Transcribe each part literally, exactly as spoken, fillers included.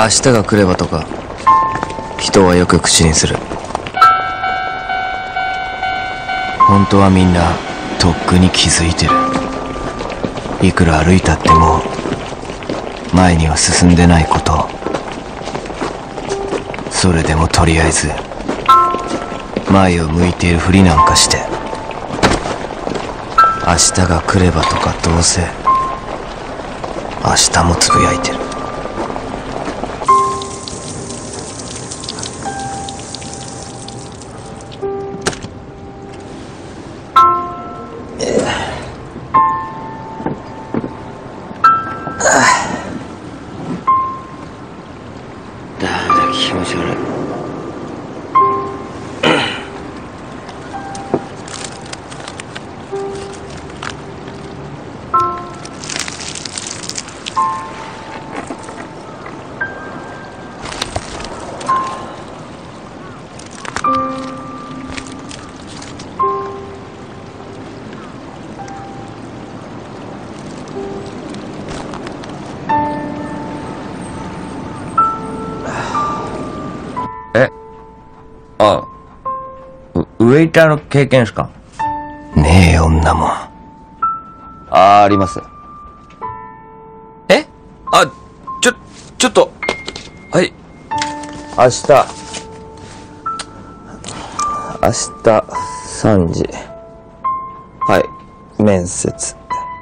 明日が来ればとか人はよく口にする。本当はみんなとっくに気づいてる。いくら歩いたっても前には進んでないこと。それでもとりあえず前を向いているふりなんかして、明日が来ればとかどうせ明日もつぶやいてる。気持ち悪い。 え、あ、ウ、ウェイターの経験ですか？ ねえ、女もん。 あ、あります。え？あ、ちょ、ちょっと。はい。明日。明日、さんじ。はい。面接。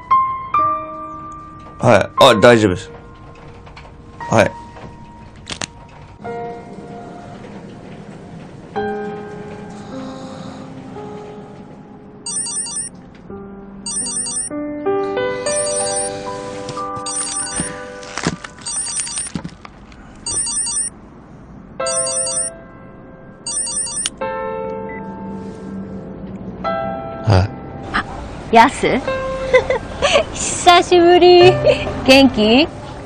はい。あ、大丈夫です。はい。 やす久しぶり。元気？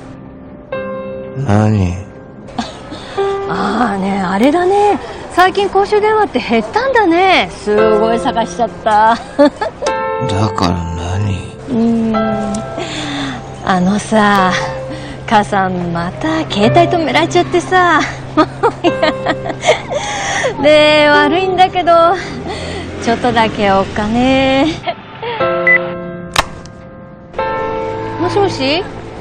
何？ ああね、あれだね、最近公衆電話って減ったんだね。すごい探しちゃった。 だから何？ うーん、あのさ、母さんまた携帯止められちゃってさ。で、悪いんだけどちょっとだけお金。もしもし？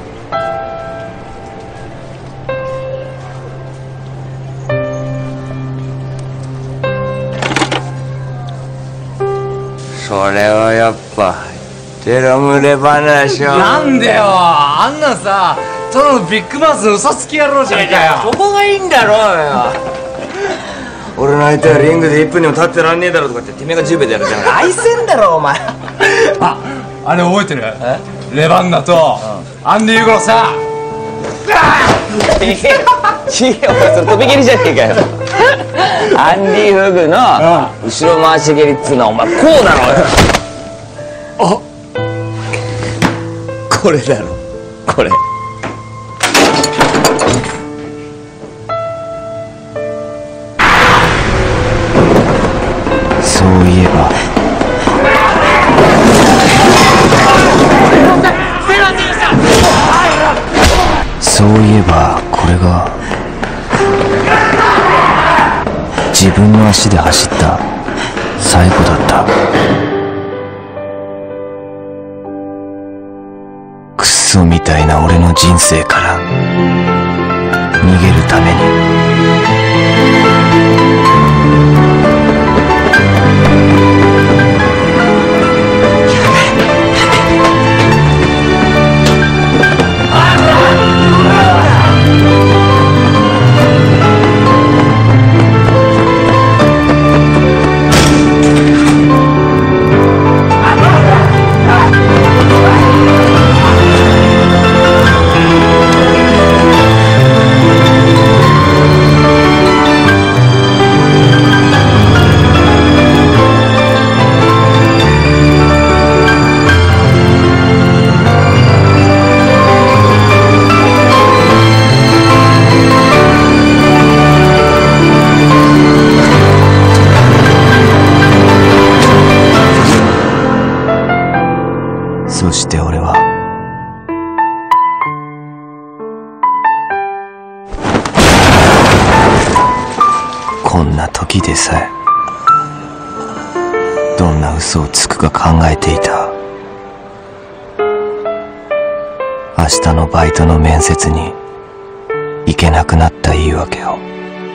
それはやっぱテロムレ話を。 なんでよ、あんなんさ、ただのビッグマウスの嘘つき野郎じゃねえかよ。 そこがいいんだろうよ。俺の相手はリングでいっぷんにも立ってらんねえだろとかっててめえがじゅうべでやるじゃん。愛せんだろお前。 あ、あれ覚えてる？レバンナとアンディ・ユーゴのさ。 ちげえよ、ちげえよ、お前それ飛び蹴りじゃねえかよ。アンディ・フグの後ろ回し蹴りっつうのはお前こうだろうよ。あ、これだろ、これ。 そういえばそういえばこれが自分の足で走った最後だった。クソみたいな俺の人生から逃げるために。 こんな時でさえどんな嘘をつくか考えていた。明日のバイトの面接に行けなくなった言い訳を。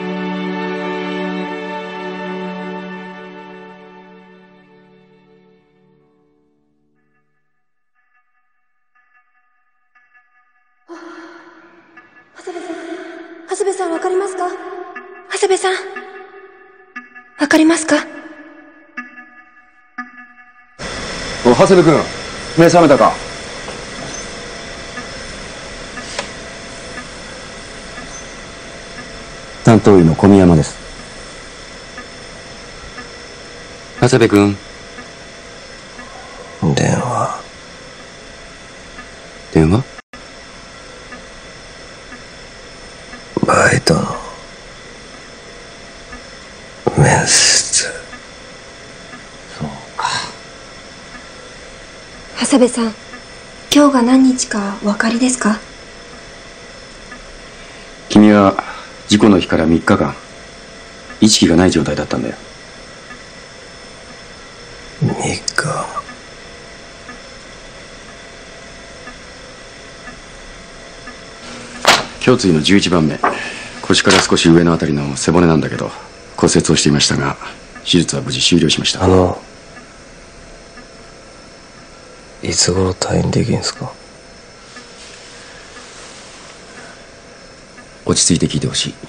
長谷部さん、わかりますか？長谷部さん、わかりますか？ お、長谷部君、目覚めたか？担当医の小宮山です。長谷部君。 電話。 電話？ バイトの面接。 そうか。 長谷部さん、今日が何日かお分かりですか？ 君は事故の日からみっかかん意識がない状態だったんだよ。 みっか。 胸椎のじゅういちばんめ、腰から少し上のあたりの背骨なんだけど骨折をしていましたが、手術は無事終了しました。 あのいつ頃退院できんすか？ 落ち着いて聞いてほしい。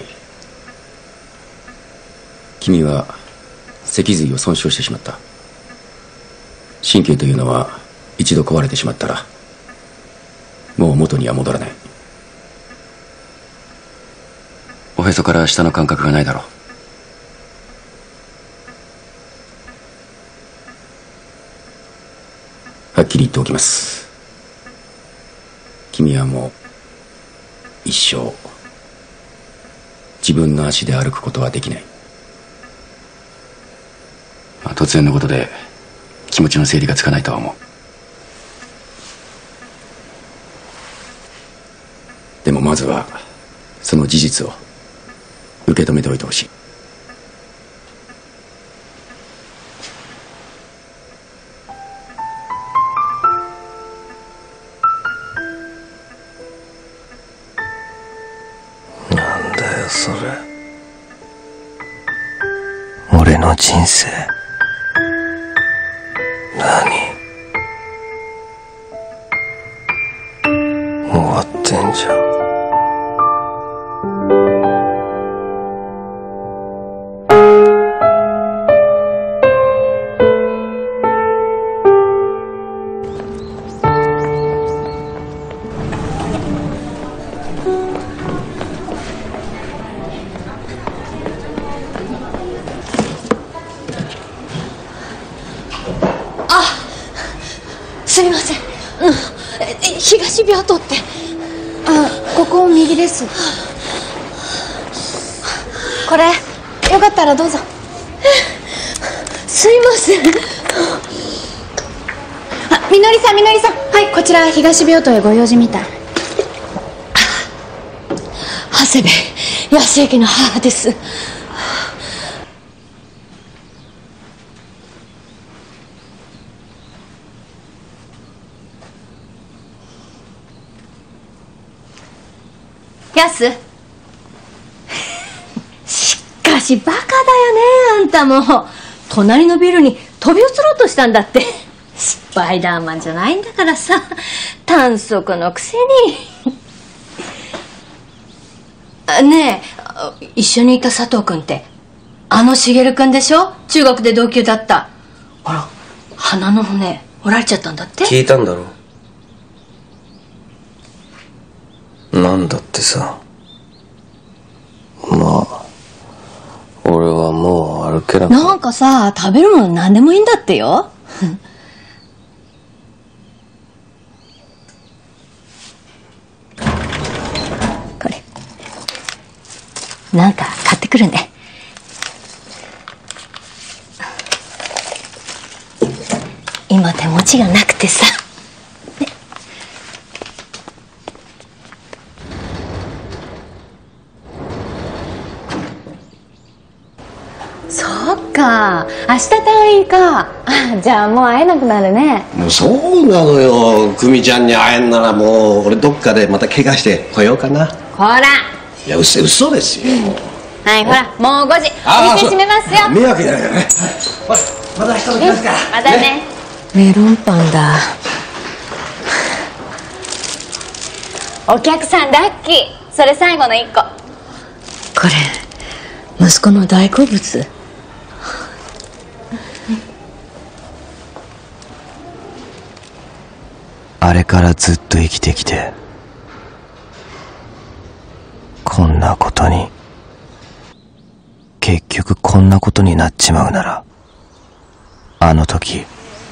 君は脊髄を損傷してしまった。神経というのは一度壊れてしまったらもう元には戻らない。おへそから下の感覚がないだろう。はっきり言っておきます。君はもう一生自分の足で歩くことはできない。まあ、突然のことで気持ちの整理がつかないとは思う。でもまずはその事実を受け止めておいてほしい。 なんだよそれ。俺の人生何終わってんじゃん。 すみません、うん、え東病棟って。 あ、ここ右です。これよかったらどうぞ。 すいません。 あ、みのりさんみのりさん、はい、こちら東病棟へご用事みたい。 長谷部康之の母です。やすしかしバカだよね、あんたも。隣のビルに飛び移ろうとしたんだって。スパイダーマンじゃないんだからさ、短足のくせに。あねえ、一緒にいた佐藤君ってあの茂君でしょ？中学で同級だった。ほら、鼻の骨折られちゃったんだって。 聞いたんだろ？なんだってさ。まあ俺はもう歩けなく。 なんかさ、食べるもの何でもいいんだってよ。これなんか買ってくるね。今手持ちがなくてさ。 そっか、明日退院か。あ、じゃあもう会えなくなるね。 もうそうなのよ。久美ちゃんに会えんならもう俺どっかでまた怪我して来ようかな。 ほら。 いや嘘嘘ですよ。 はい、ほら、もうごじ、お店閉めますよ。 迷惑じゃないよね。ほら、また明日も来ますから。 またね。メロンパンだ。お客さんラッキー。それ最後の一個。これ息子の大好物。 あれからずっと生きてきてこんなことに、結局こんなことになっちまうなら、あの時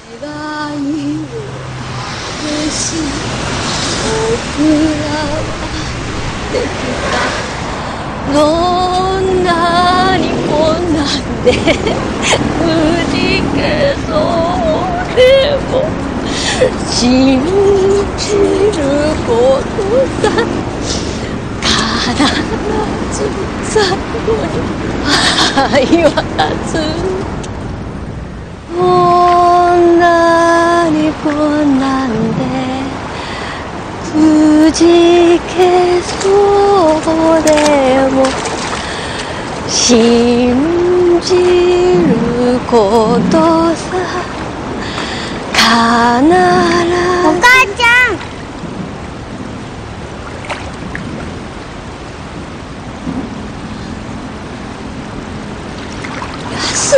どんなにこんなんで無事けそうでも信じることさ、必ず最後に愛は立つ。こんなにこんなんで無事けそうでも信じることさ、必ず。お母ちゃん、やす、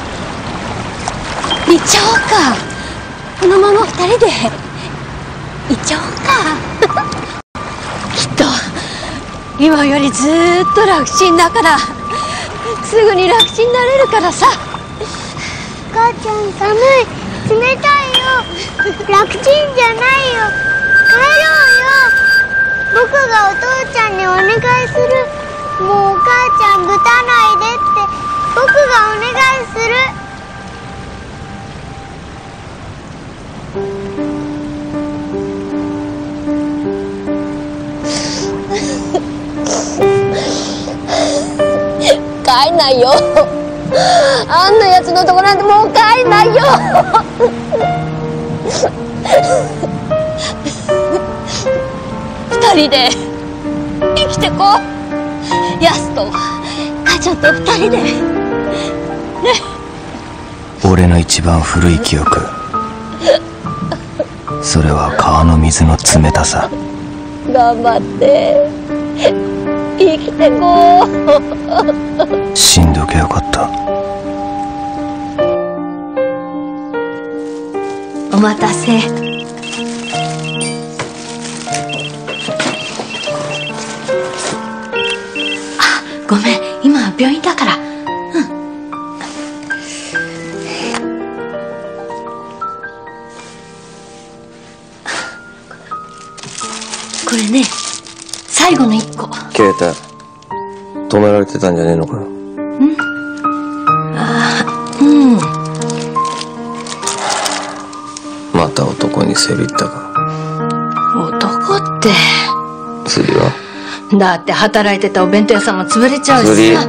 行っちゃおうか。このまま二人で行っちゃおうか。きっと今よりずーっと楽ちんだから、すぐに楽ちんになれるからさ。 お母ちゃん寒い、冷たいよ。楽ちんじゃないよ。帰ろうよ。僕がお父ちゃんにお願いする。もうお母ちゃんぶたないでって僕がお願いする。 帰んないよ。あんなやつのとこなんてもう帰んないよ。二人で生きてこう。ヤスと母ちゃんと二人でね。 俺の一番古い記憶、それは川の水の冷たさ。 頑張って生きてこう。 死んどきゃよかった。 お待たせ。あ、ごめん、今は病院だから。うん。これね、最後の一個。 携帯止められてたんじゃねえのかよ。 ん？ああ、うん。 また男にせびったか。 男って。 釣りは？ だって働いてたお弁当屋さんも潰れちゃうしさ。 釣り？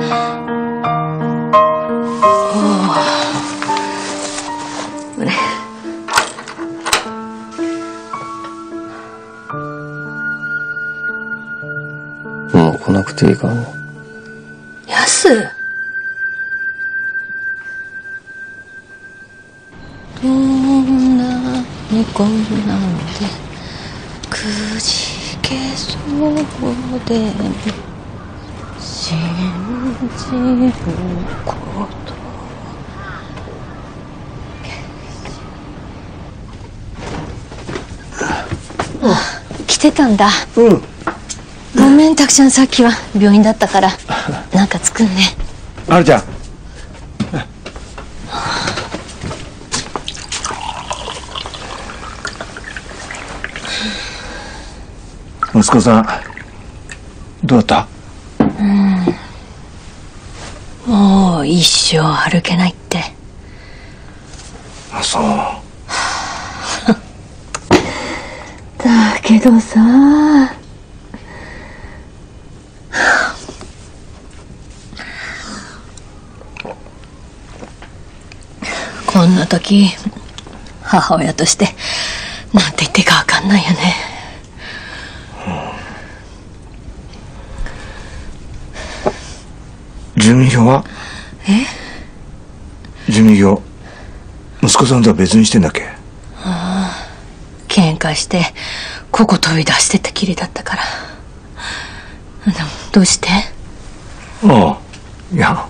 おね。 もう来なくていいからね。 やす。どんなにこんなんでくじけそうでも信じることあ、来てたんだ。 うん。 ごめん、たくちゃん、さっきは病院だったからなんか作んね。 あるちゃん。息子さんどうだった？ うん、もう一生歩けないって。 あ、そう。 だけどさ、 の時母親としてなんて言っていいか分かんないよね。 住民票は？ え？ 住民票息子さんとは別にしてんだっけ？ ああ、喧嘩してここ飛び出してたきりだったから。でもどうして？ ああ、いや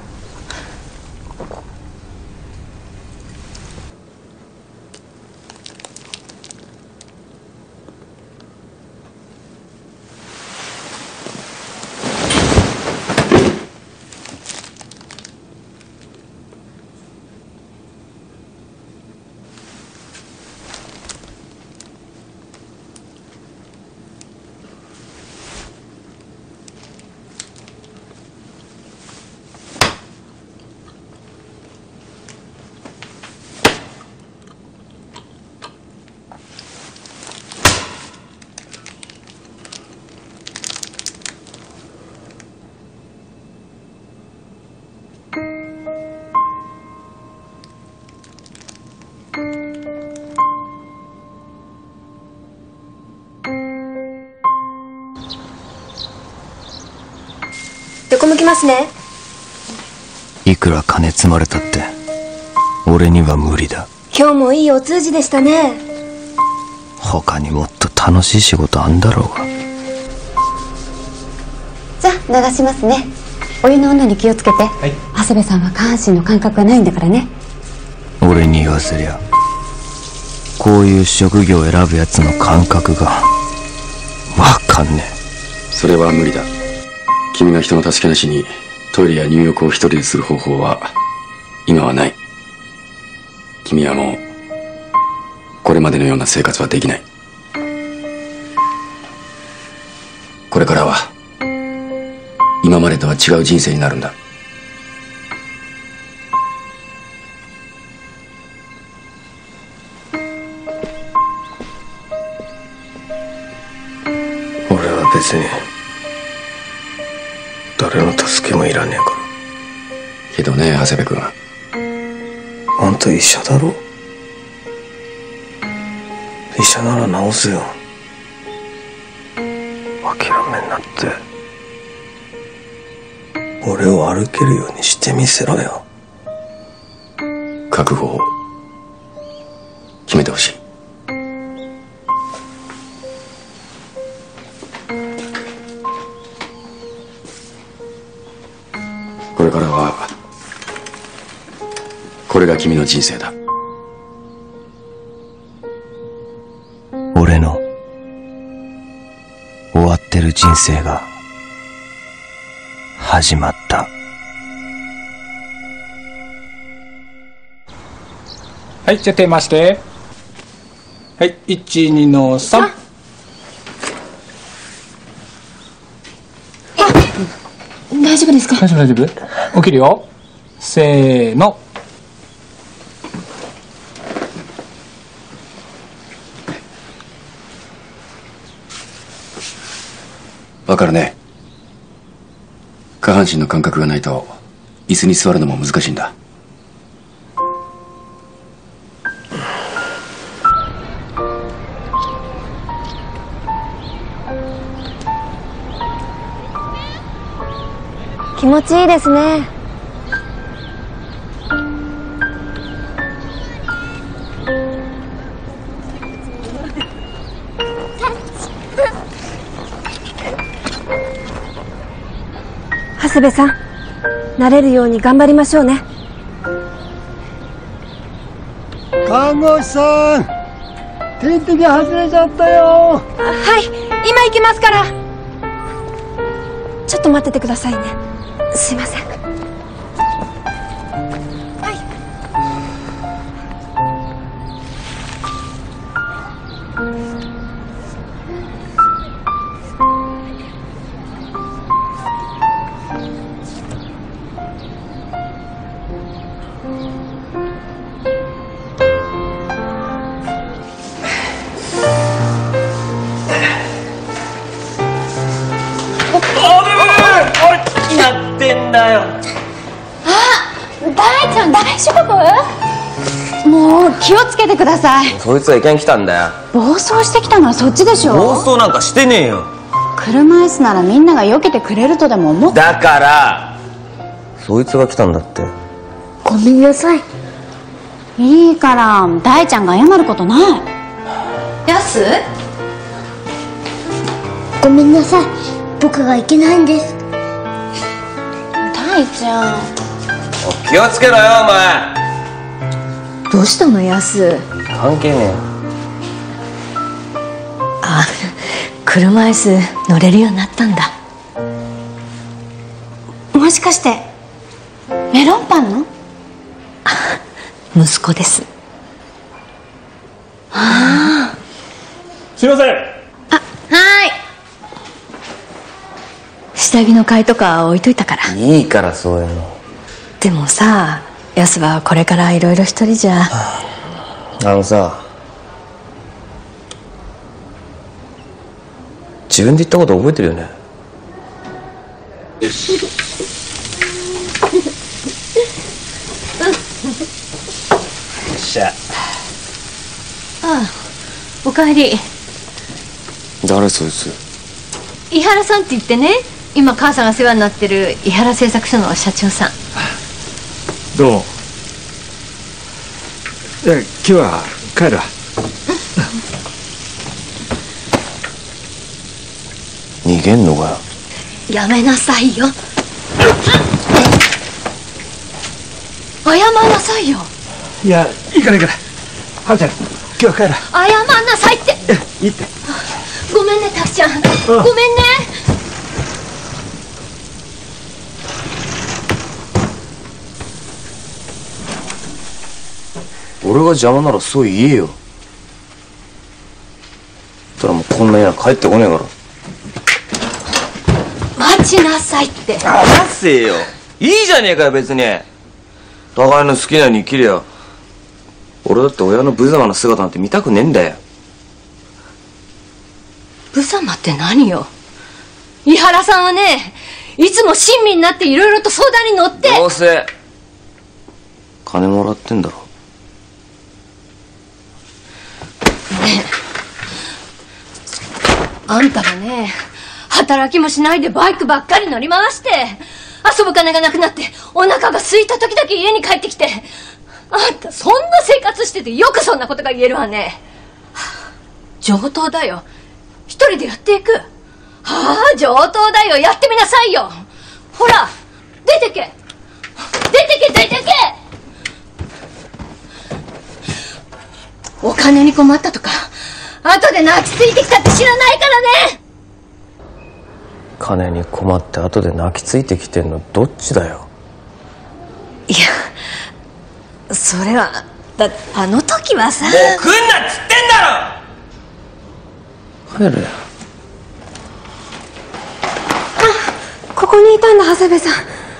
横向きますね。 いくら金積まれたって俺には無理だ。 今日もいいお通じでしたね。 他にもっと楽しい仕事あんだろうが。 じゃあ流しますね。お湯の温度に気をつけて、はい、長谷部さんは下半身の感覚がないんだからね。 俺に言わせりゃこういう職業を選ぶやつの感覚がわかんねえ。 それは無理だ。君が人の助けなしにトイレや入浴を一人でする方法は今はない。君はもうこれまでのような生活はできない。これからは今までとは違う人生になるんだ。 俺は別に誰の助けもいらねえから。 けどね、長谷部君、 あんた医者だろ。医者なら治すよ。諦めんなって。俺を歩けるようにしてみせろよ。 覚悟を決めてほしい。これからはこれが君の人生だ。 俺の終わってる人生が始まった。 はい、じゃあ手回して。はい、いち、にのさん。 大丈夫ですか？ 大丈夫大丈夫。起きるよ。せーの。 わかるね。下半身の感覚がないと椅子に座るのも難しいんだ。 気持ちいいですね。長谷部さん、慣れるように頑張りましょうね。 看護師さん、点滴外れちゃったよ。 はい、今行きますから。ちょっと待っててくださいね。すいません。 なってんだよ。あ、大ちゃん大丈夫？ もう気をつけてください。 そいつは意見来たんだよ。 暴走してきたのはそっちでしょ。 暴走なんかしてねえよ。 車椅子ならみんなが避けてくれるとでも思って。 だからそいつが来たんだって。 ごめんなさい。 いいから大ちゃんが謝ることない。 やす、 ごめんなさい、僕がいけないんです。 大ちゃん、 気をつけろよお前。 どうしたのやす。 関係ねえよ。 あ、車椅子乗れるようになったんだ。 もしかしてメロンパンの息子です。 ああ、 すいません。 あ、はい。下着の買いとか置いといたから。 いいからそういうの。 でもさ、やすはこれからいろいろ一人じゃ。 あのさ、自分で言ったこと覚えてるよね。よっしゃ。 ああ、おかえり。 誰そいつ？ 井原さんって言ってね、今母さんが世話になってる井原製作所の社長さん。 どうも。いや、今日は帰るわ。 逃げんのかよ。 やめなさいよ。謝んなさいよ。 いや、いいからいいから。はるちゃん、今日は帰るわ。 謝んなさいって。 いいって。 ごめんね、たくちゃん。ごめんね。 俺が邪魔ならそう言えよ。たらもうこんな家は帰ってこねえから。 待ちなさいって。 あらせよ。いいじゃねえかよ別に。互いの好きなように生きりゃ。俺だって親の無様な姿なんて見たくねえんだよ。 無様って何よ。井原さんはね、いつも親身になっていろいろと相談に乗って。 どうせ金もらってんだろ。 ねえ、あんたがね、働きもしないでバイクばっかり乗り回して遊ぶ金がなくなってお腹が空いた時だけ家に帰ってきて、あんたそんな生活しててよくそんなことが言えるわね。上等だよ。一人でやっていく。はあ、上等だよ。やってみなさいよ。ほら、出てけ出てけ出てけ。お金に困ったとか後で泣きついてきたって知らないからね。 金に困って後で泣きついてきてんのどっちだよ。 いや、それはだあの時はさ。 もう来んなっつってんだろ。帰れよ。 あ、ここにいたんだ長谷部さん。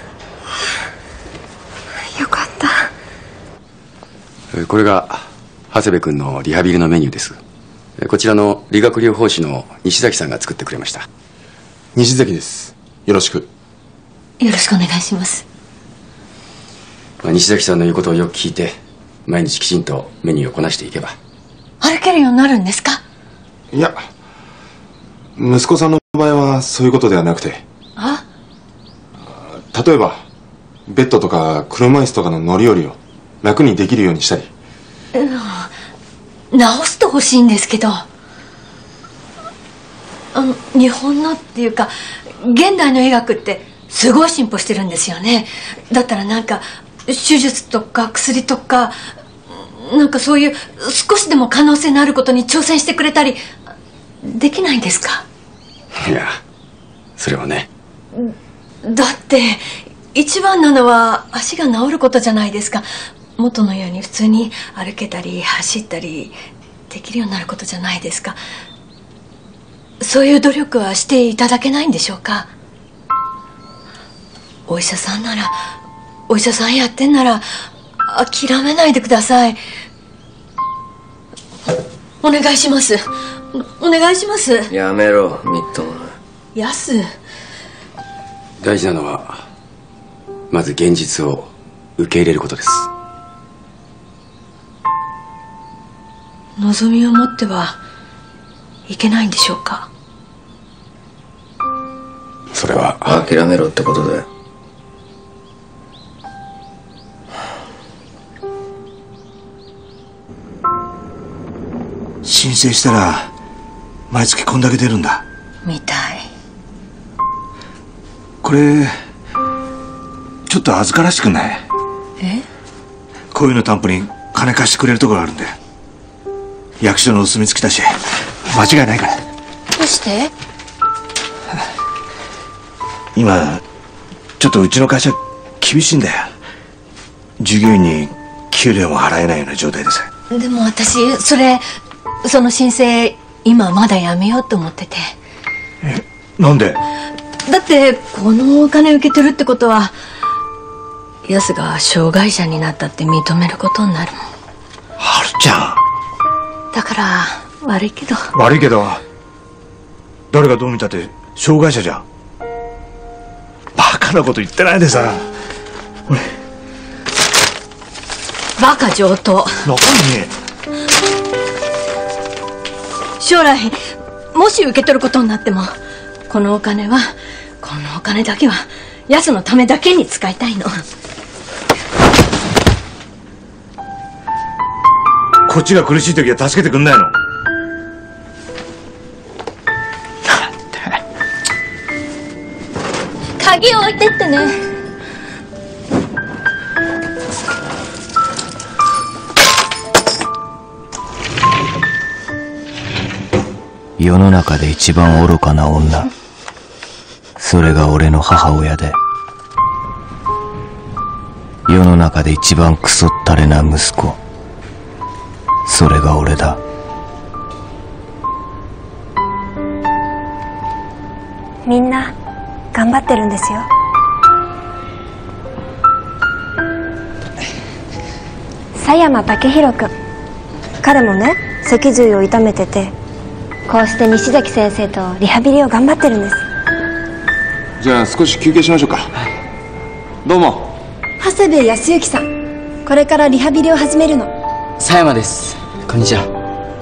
よかった。 これが長谷部君のリハビリのメニューです。こちらの理学療法士の西崎さんが作ってくれました。 西崎です。よろしく。 よろしくお願いします。 まあ、西崎さんの言うことをよく聞いて毎日きちんとメニューをこなしていけば。 歩けるようになるんですか？ いや、息子さんの場合はそういうことではなくて、 あ、 例えばベッドとか車椅子とかの乗り降りを楽にできるようにしたり。 うん、直してほしいんですけど、あの日本のっていうか現代の医学ってすごい進歩してるんですよね。だったらなんか手術とか薬とかなんかそういう少しでも可能性のあることに挑戦してくれたりできないんですか？ いや、それはね。 だって一番なのは足が治ることじゃないですか。元のように普通に歩けたり走ったりできるようになることじゃないですか。そういう努力はしていただけないんでしょうか？お医者さんならお医者さんやってんなら諦めないでください。お願いします。お願いします。 やめろ、みっともない。 やす、 大事なのはまず現実を受け入れることです。 望みを持ってはいけないんでしょうか。 それは諦めろってことだよ。 申請したら毎月こんだけ出るんだ。 みたい。 これちょっと預からしくない？ え？ こういうの担保に金貸してくれるところがあるんだよ。役所のお墨付きだし間違いないから。 どうして？ 今ちょっとうちの会社厳しいんだよ。従業員に給料も払えないような状態でさ。 でも私それその申請今まだやめようと思ってて。 え、なんで？ だってこのお金受け取るってことはヤスが障害者になったって認めることになるもん。 はるちゃん。 だから悪いけど。 悪いけど誰がどう見たって障害者じゃん。バカなこと言ってないでさ。俺バカ上等。 何？ 将来もし受け取ることになってもこのお金はこのお金だけはヤスのためだけに使いたいの。 こっちが苦しい時は助けてくんないの？ 鍵を置いてってね。 世の中で一番愚かな女、それが俺の母親で、世の中で一番クソったれな息子、それが俺だ。 みんな頑張ってるんですよ。佐山武弘君、彼もね脊髄を痛めてて、こうして西崎先生とリハビリを頑張ってるんです。 じゃあ少し休憩しましょうか。どうも。 長谷部康之さん、これからリハビリを始めるの。 佐山です。こんにちは。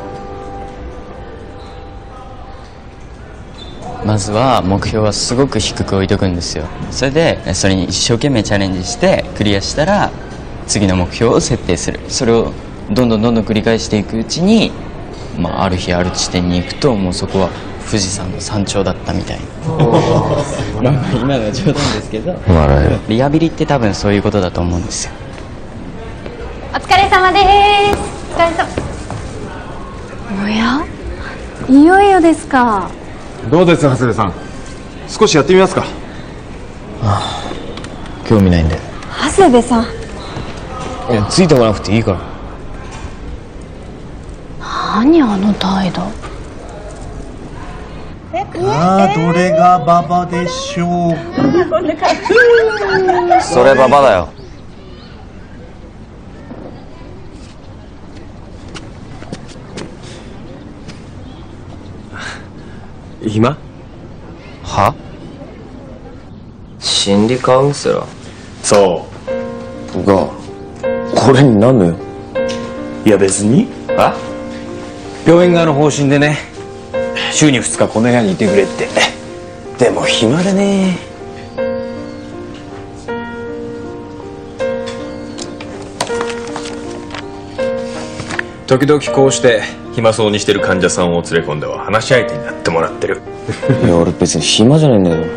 まずは目標はすごく低く置いとくんですよ。それでそれに一生懸命チャレンジしてクリアしたら次の目標を設定する。それをどんどんどんどん繰り返していくうちに、まあ、ある日ある地点に行くともうそこは富士山の山頂だったみたいな。まあまあ今のは冗談ですけど、 笑えよ。 リハビリって多分そういうことだと思うんですよ。 お疲れ様です。お疲れ様。 おや、 いよいよですか。 どうです長谷部さん、少しやってみますか。 ああ、興味ないんで。 長谷部さん、 いや、ついてこなくていいから。 何あの態度。 ああ、どれがババでしょう。 それババだよ。 今？ は？心理カウンセラー？ そうがこれになんのよ。 いや別に。 あ？ 病院側の方針でね、週にふつかこの部屋にいてくれって。でも暇でね。 時々こうして暇そうにしてる患者さんを連れ込んでは話し相手になってもらってる。 いや俺別に暇じゃないんだよ。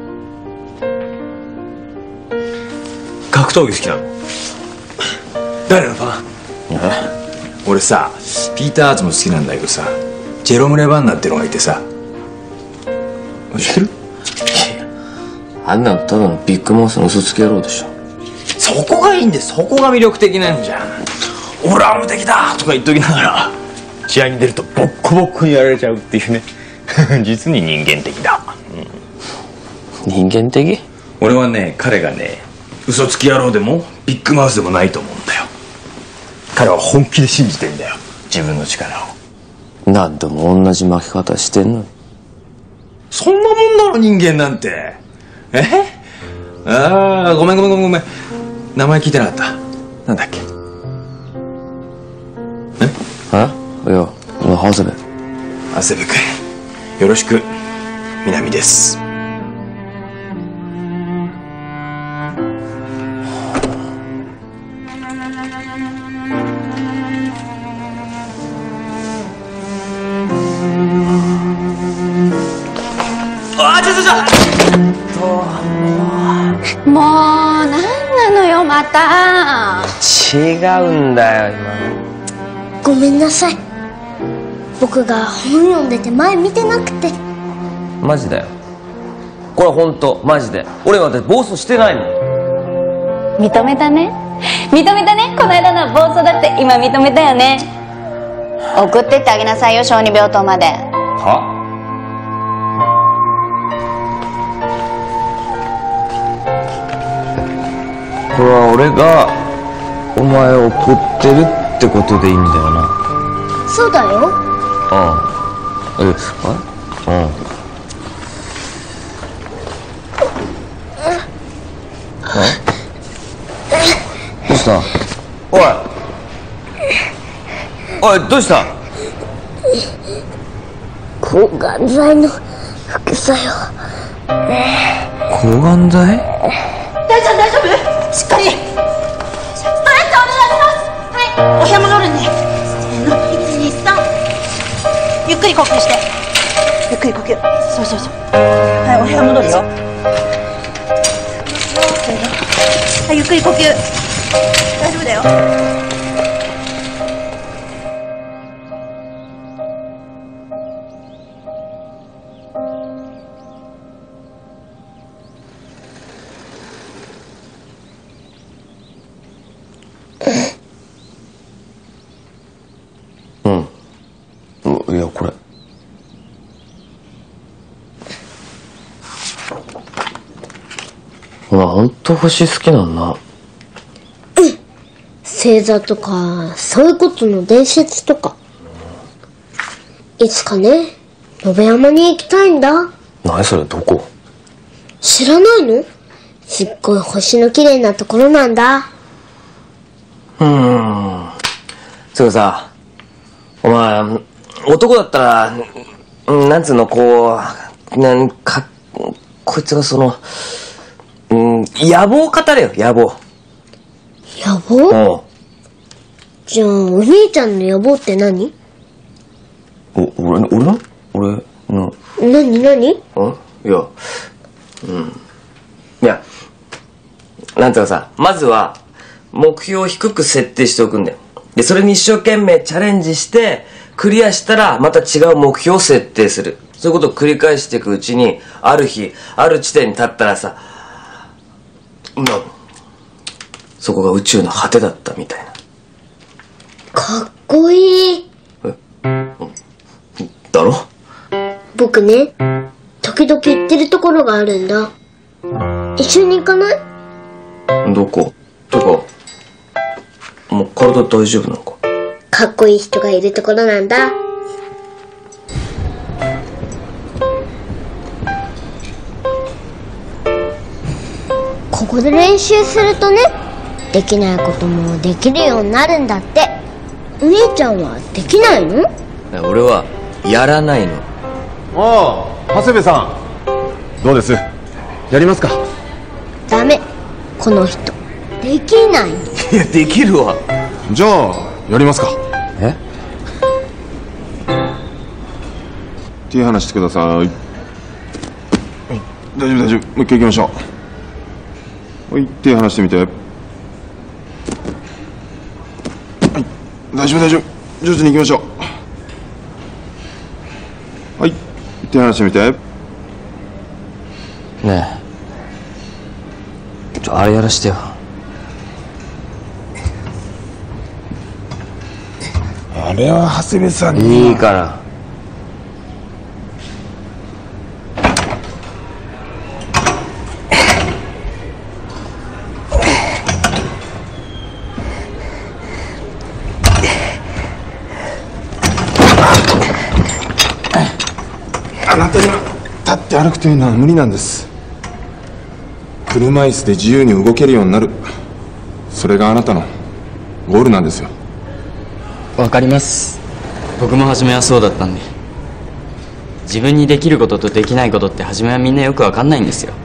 格闘技好きなの？誰のファン？俺さ、ピーター・アーツも好きなんだけどさ、ジェロム・レバンナってのがいてさ、知ってる？ あんなのただのビッグマウスの嘘つき野郎でしょ。 そこがいいんで、そこが魅力的なんじゃん。俺は無敵だとか言っときながら試合に出るとボッコボッコにやられちゃうっていうね。実に人間的だ、 うん、人間的？ 俺はね、彼がね、嘘つき野郎でもビッグマウスでもないと思うんだよ。彼は本気で信じてんだよ、自分の力を。 何度も同じ巻き方してんのに。 そんなもんなの人間なんて。え？ああ、ごめんごめんごめんごめん。名前聞いてなかった。なんだっけ？ あ？ いや、長谷部。 長谷部君、よろしく。南です。 あ、ちょちょちょもう何なのよまた。 違うんだよ今。 ごめんなさい、僕が本読んでて前見てなくて。 マジだよ、これは本当マジで。俺はだって暴走してないもん。 認めたね認めたね。この間の暴走だって今認めたよね。送ってってあげなさいよ、小児病棟まで。 は？これは俺がお前を送ってるってことでいいんだよな。 そうだよ。 うん。え、あ？うん。どうした？おいおい、どうした？ 抗がん剤の副作用。 抗がん剤？ 大丈夫大丈夫、しっかりストレッチお願いします。はい、お部屋戻るね。せーの、いちにさん、ゆっくり呼吸して、ゆっくり呼吸。そうそうそう。はい、お部屋戻るよ。せーの、はい、ゆっくり呼吸。大丈夫だよ。 うん。いや、これ。お前、ほんと星好きなんだ。 星座とか、そういうことの伝説とか。いつかね、延山に行きたいんだ。 何それ、どこ？ 知らないの？すっごい星の綺麗なところなんだ。 うーん。それさ、お前、男だったら、うんなんつうの、こう、なんか、こいつがその、うん、野望を語れよ、野望。 野望？ うん。 じゃあ、お兄ちゃんの野望って何？ お、俺の、俺の俺の。 何何？ うんいや、うん。いや、なんつうかさ、まずは、目標を低く設定しておくんだよ。で、それに一生懸命チャレンジして、クリアしたら、また違う目標を設定する。そういうことを繰り返していくうちに、ある日、ある地点に立ったらさ、うん、そこが宇宙の果てだったみたいな。 かっこいい。 だろ？ 僕ね、時々行ってるところがあるんだ。一緒に行かない？ どこ？とか、もう体大丈夫なのか？ かっこいい人がいるところなんだ。ここで練習するとね、できないこともできるようになるんだって。お兄ちゃんはできないの？ 俺はやらないの。 ああ、長谷部さんどうです？やりますか？ ダメ、この人できない。 いや、できるわ。 じゃあやりますか？ え？ 手離してください。大丈夫大丈夫、もう一回行きましょう。はい、手離してみて。はい、大丈夫大丈夫、徐々に行きましょう。はい、手離してみて。 ねえ、ちょ、あれやらしてよ。 あれは長谷部さんに。 いいから。 あなたには立って歩くというのは無理なんです。車椅子で自由に動けるようになる、それがあなたのゴールなんですよ。 わかります。 僕も初めはそうだったんで。自分にできることとできないことって初めはみんなよく分かんないんですよ。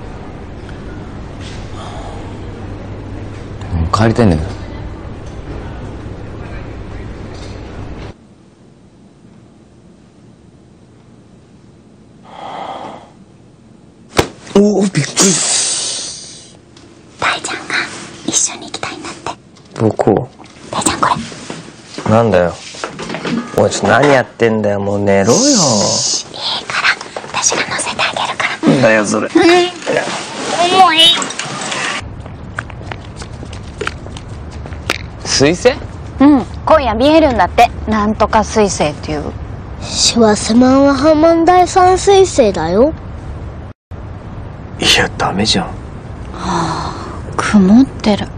もう帰りたいんだけど。 おお、びっくり。 大ちゃんが一緒に行きたいんだって。 どこ？ 大ちゃんこれ。 なんだよ。おい、ちょっと何やってんだよ。もう寝ろよ。 いいから私が乗せてあげるから。 なんだよそれ。 重い。 水星？ うん、今夜見えるんだって。なんとか水星っていう。 シワスマンはハマン第三水星だよ。 いや、ダメじゃん。 はあ、曇ってる。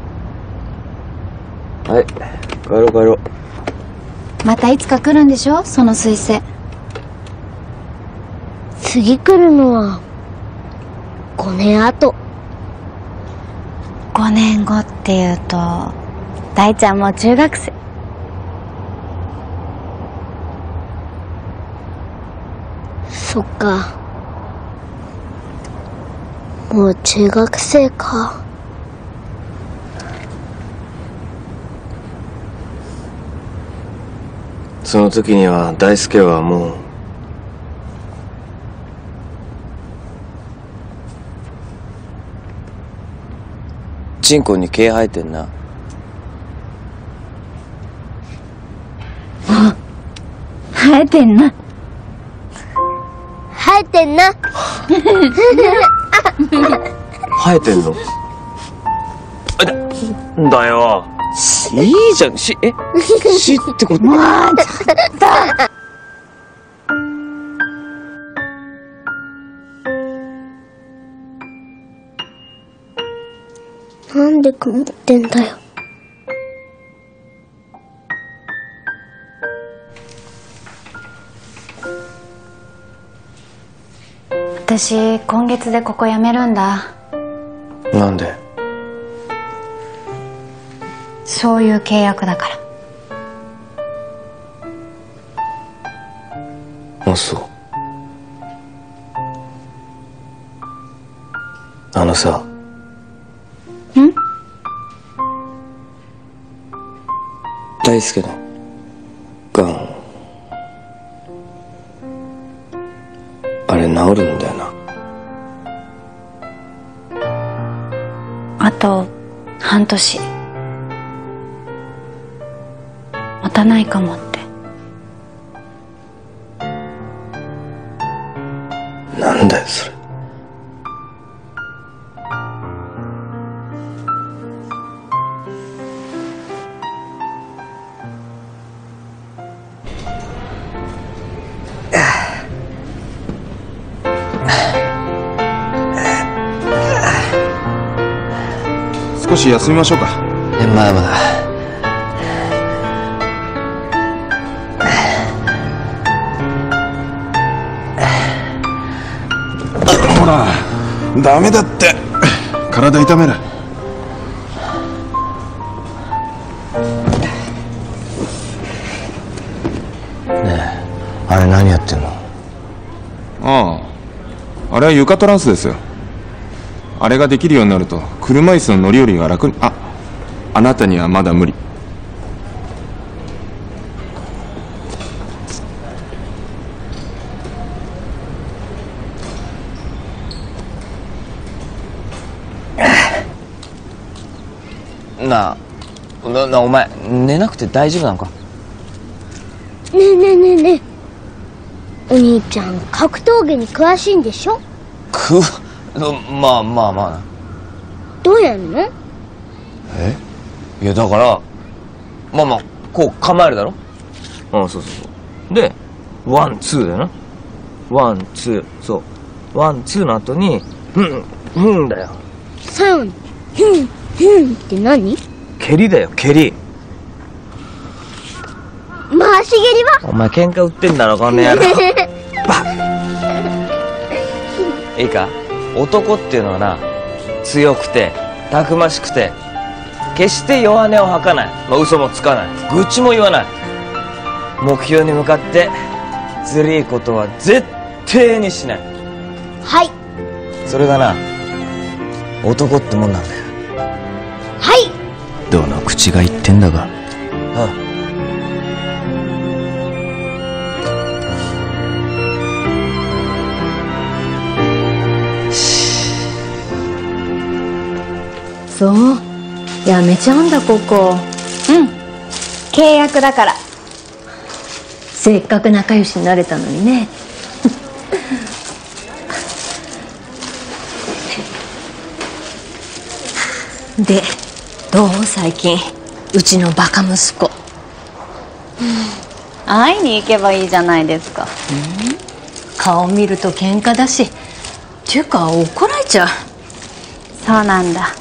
はい、帰ろう帰ろう。 またいつか来るんでしょ、その水星。 次来るのはごねんあと。 ごねんごっていうと大ちゃんもう中学生。 そっか、もう中学生か。 その時には大輔はもうチンコに毛生えてんな。 あ、生えてんな。 生えてんな。 生えてんの？あ、だ、んだよ。いいじゃん。し、え、しってこと？ もうちょっと。 なんで曇ってんだよ。 私今月でここ辞めるんだ。 なんで？ そういう契約だから。 あ、そう。あのさ。 ん？ 大輔のがん、あれ治るんだよな。 あと半年持たないかもって。 なんだよそれ。 少し休みましょうか。 え、まだまだ。 ほら、ダメだって。体痛める。 ねえ、あれ何やってんの？ ああ、あれは床トランスですよ。あれができるようになると車椅子の乗り降りが楽に。あ、あなたにはまだ無理。 なあ、な、な、お前寝なくて大丈夫なのか？ ねえねえねえねえ、お兄ちゃん格闘技に詳しいんでしょ？ く、まあまあまあ。 どうやるの？ え？いやだからまあまあこう構えるだろ。うん、そうそうそうでワンツーだよな。ワンツー、そうワンツーの後にふんふんだよ。 最後にふんふんって何？ 蹴りだよ、蹴り。 回し蹴りは？ お前喧嘩売ってんだろこの野郎。いいか、男っていうのはな、強くてたくましくて決して弱音を吐かない、まあ、嘘もつかない、愚痴も言わない。 目標に向かってずるいことは絶対にしない。 はい。 それがな、男ってもんなんだよ。 はい。 どの口が言ってんだが。 ああ。 そう、やめちゃうんだここ。 うん、契約だから。 せっかく仲良しになれたのにね。で、どう最近うちのバカ息子。 会いに行けばいいじゃないですか。 顔見ると喧嘩だし、っていうか怒られちゃう。 そうなんだ。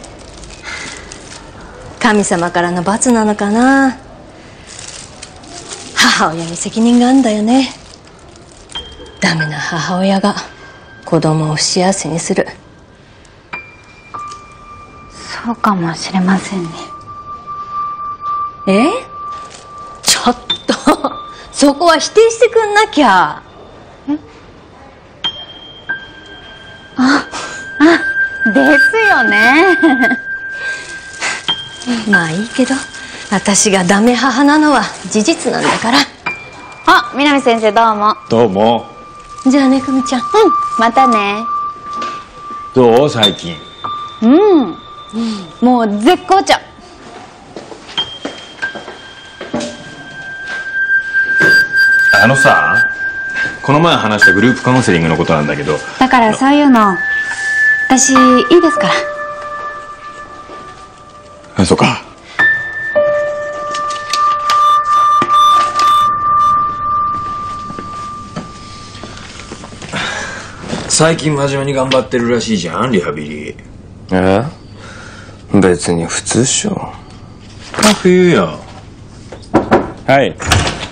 神様からの罰なのかな。母親に責任があるんだよね。ダメな母親が子供を不幸せにする。 そうかもしれませんね。 え？ちょっとそこは否定してくんなきゃ。 え？あ、あ、ですよね。 まあいいけど、私がダメ母なのは事実なんだから。 あ、南先生どうも。 どうも。 じゃあね、久美ちゃん。うん、 またね。 どう最近。 うん、もう絶好調。 あのさ、この前話したグループカウンセリングのことなんだけど。 だからそういうの私いいですから。 あ、そうか。最近真面目に頑張ってるらしいじゃん、リハビリ。 え？別に普通っしょ。 あ、冬や。 はい。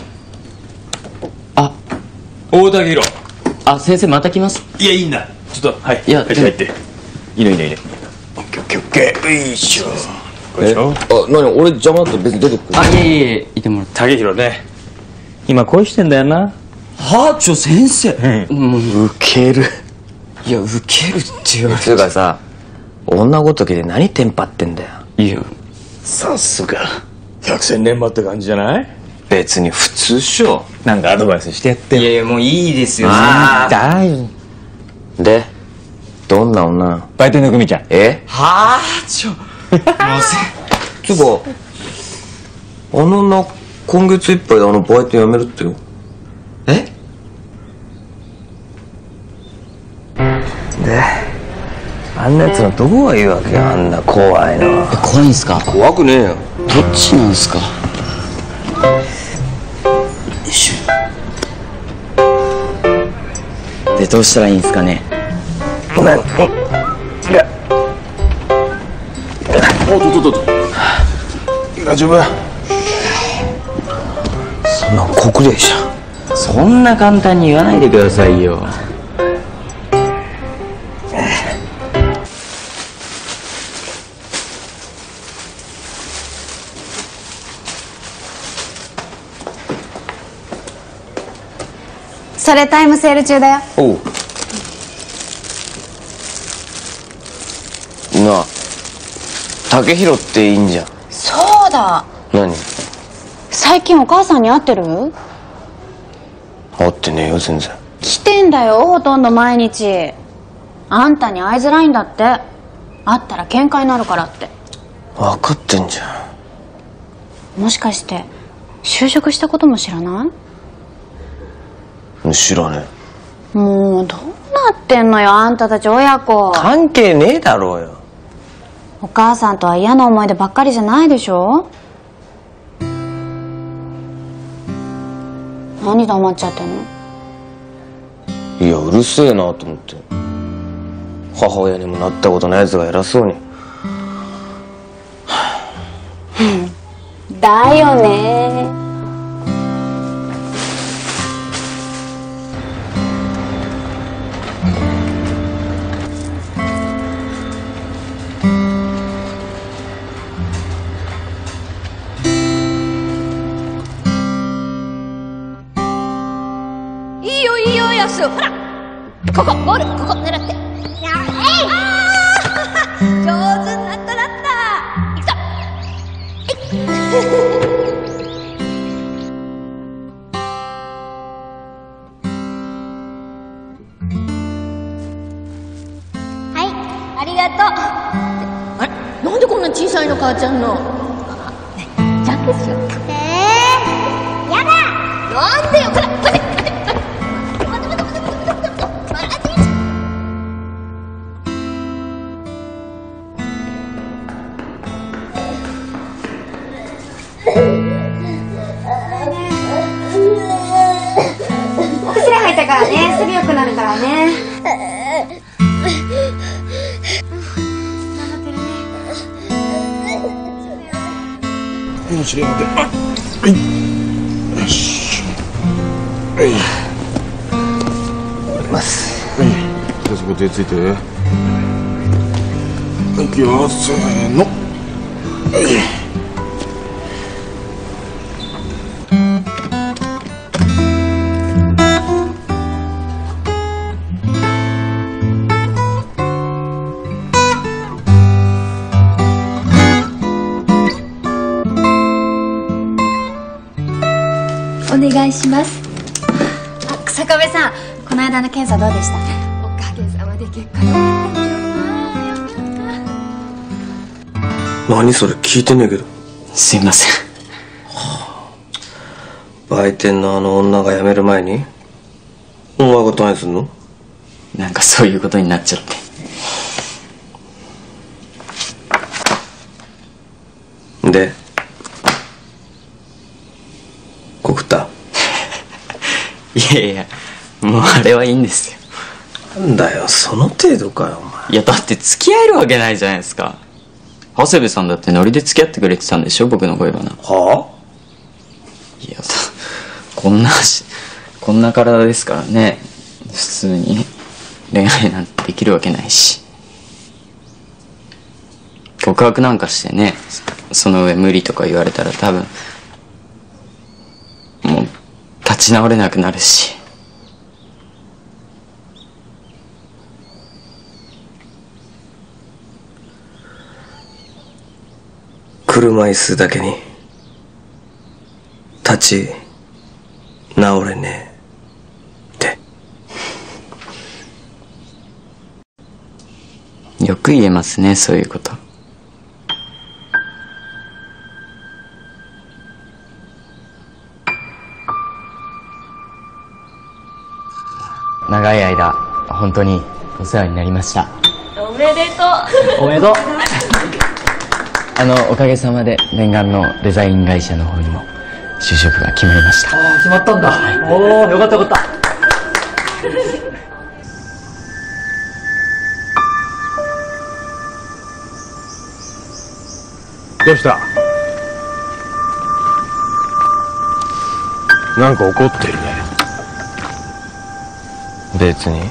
あ、 大竹宏。 あ、先生また来ます。 いや、いいんだ。ちょっと、はい。 いや、 入って入って。いいのいいのいいの。オッケーオッケーオッケー。よいしょ。これでしょ。 あ、なに俺邪魔だと別に出てくる。 あ、いえいえ、いてもらって。 竹宏ね。今恋してんだよな。 はあ、ちょ、先生。 うん。 もう、 ウケる。 いや、ウケるって言われて。 つうかさ、女ごときで何テンパってんだよ。 いいよ。 さすが。百戦錬磨って感じじゃない？ 別に普通っしょ。 なんかアドバイスしてやってよ。 いやいや、もういいですよ。 あー大丈夫。 で、どんな女なの？ 売店の久美ちゃん。 え？ はあ、ちょ。もうせ。つうか、あの女、今月いっぱいであのバイト辞めるってよ。え？で、あんなやつのどこがいいわけよ、あんな怖いの。 怖いんすか？ 怖くねえよ。 どっちなんすか？よいしょ。で、どうしたらいいんすかね？ ごめん。いや。 おっとっとっとっと。大丈夫？ そんなん国霊じゃん。 そんな簡単に言わないでくださいよ。 それタイムセール中だよ。 おう。なあ、竹宏っていいんじゃん。 そうだ。 何？ 最近お母さんに会ってる？ 会ってねえよ、全然。 来てんだよ、ほとんど毎日。あんたに会いづらいんだって。会ったら喧嘩になるからって。 分かってんじゃん。もしかして就職したことも知らない？ 知らねえ。もうどうなってんのよ、あんたたち親子。 関係ねえだろうよ。 お母さんとは嫌な思い出ばっかりじゃないでしょ。何黙っちゃってんの？ いや、うるせえなと思って。母親にもなったことないやつが偉そうに。 だよね。 ここボールここ狙って。やえい、上手になったなった。いくぞ。 はい、 ありがとう。あれ、なんでこんな小さいの母ちゃんの。ね、じゃんけんしよう。 えー、やだ。 なんでよ、これ待て。 お薬入ったからね、すぐ良くなるからね。 よし、待って。はい。よし。はい。 降ります。 はい。じゃあそこ手ついて。いくよ、せーの。はい。 お願いします。 あ、日下部さん、この間の検査どうでした？ おかげさまで結果良かった。 何それ聞いてんねんけど。 すいません。 売店のあの女が辞める前にお前が退院すんの？ なんかそういうことになっちゃって。 で告った？ いやいや、もうあれはいいんですよ。なんだよ、その程度かよお前。 いやだって付き合えるわけないじゃないですか。長谷部さんだってノリで付き合ってくれてたんでしょ、僕の恋バナ。 はあ？ いやこんなしこんな体ですからね、普通に恋愛なんてできるわけないし。告白なんかしてね、その上無理とか言われたら多分もう立ち直れなくなるし。 車椅子だけに立ち直れねえってよく言えますね、そういうこと。長い間本当にお世話になりました。 おめでとう。 おめでとう。あのおかげさまで念願のデザイン会社の方にも就職が決まりました。 ああ、決まったんだ。はい、おお、よかったよかった。 どうした？なんか怒ってるね。 別に。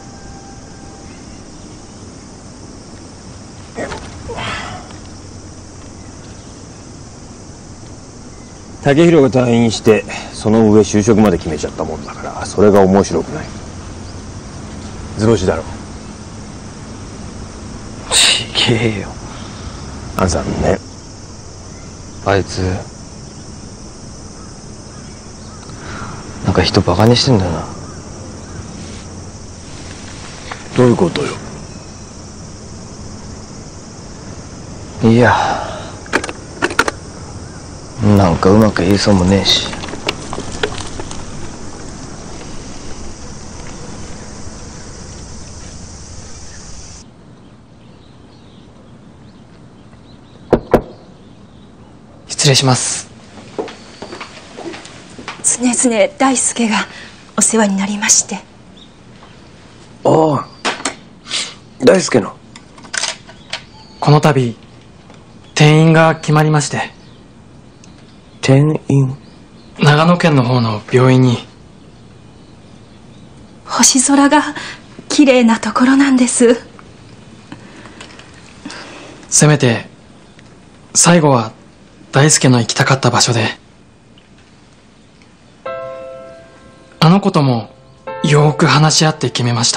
竹広が退院してその上就職まで決めちゃったもんだから、それが面白くない。図星だろ。 ちげえよ。 あんさんね、 あいつなんか人バカにしてんだよな。 どういうことよ？ いや、なんかうまく言いそうもねえし。 失礼します。 常々大輔がお世話になりまして。 ああ、大輔の。 この度転院が決まりまして。 転院？ 長野県の方の病院に。 星空が綺麗なところなんです。 せめて最後は大輔の行きたかった場所で、あの子ともよーく話し合って決めました。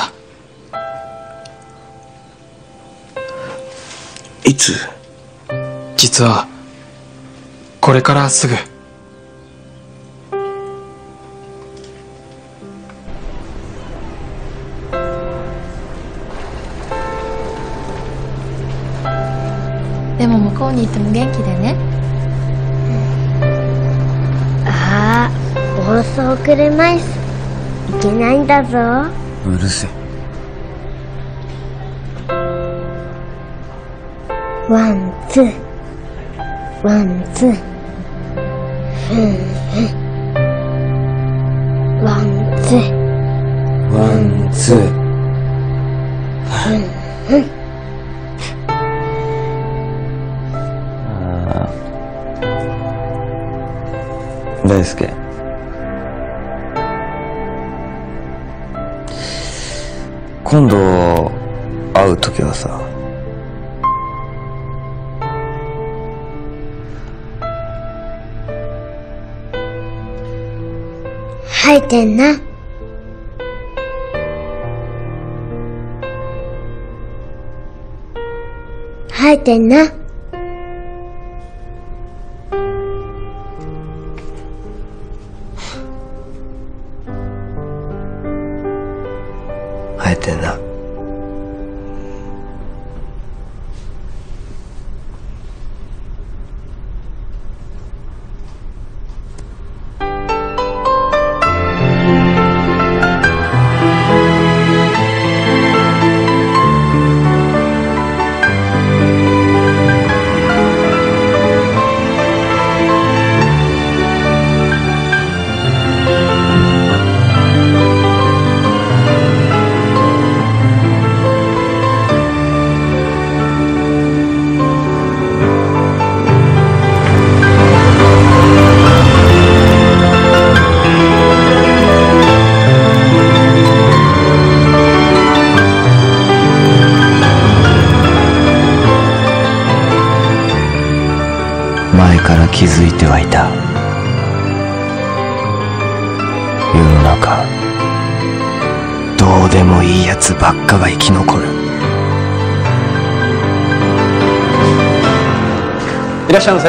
いつ？ 実はこれからすぐ。 でも向こうに行っても元気でね。 ああ、暴走車椅子いけないんだぞ。 うるせえ。 ワンツーワンツーふんふんワンツーワンツーふんふん大輔、今度会う時はさ、 生えてんな。生えてんな。 生えてんな。前から気づいてはいた。世の中、どうでもいいやつばっかが生き残る。 いらっしゃいませ。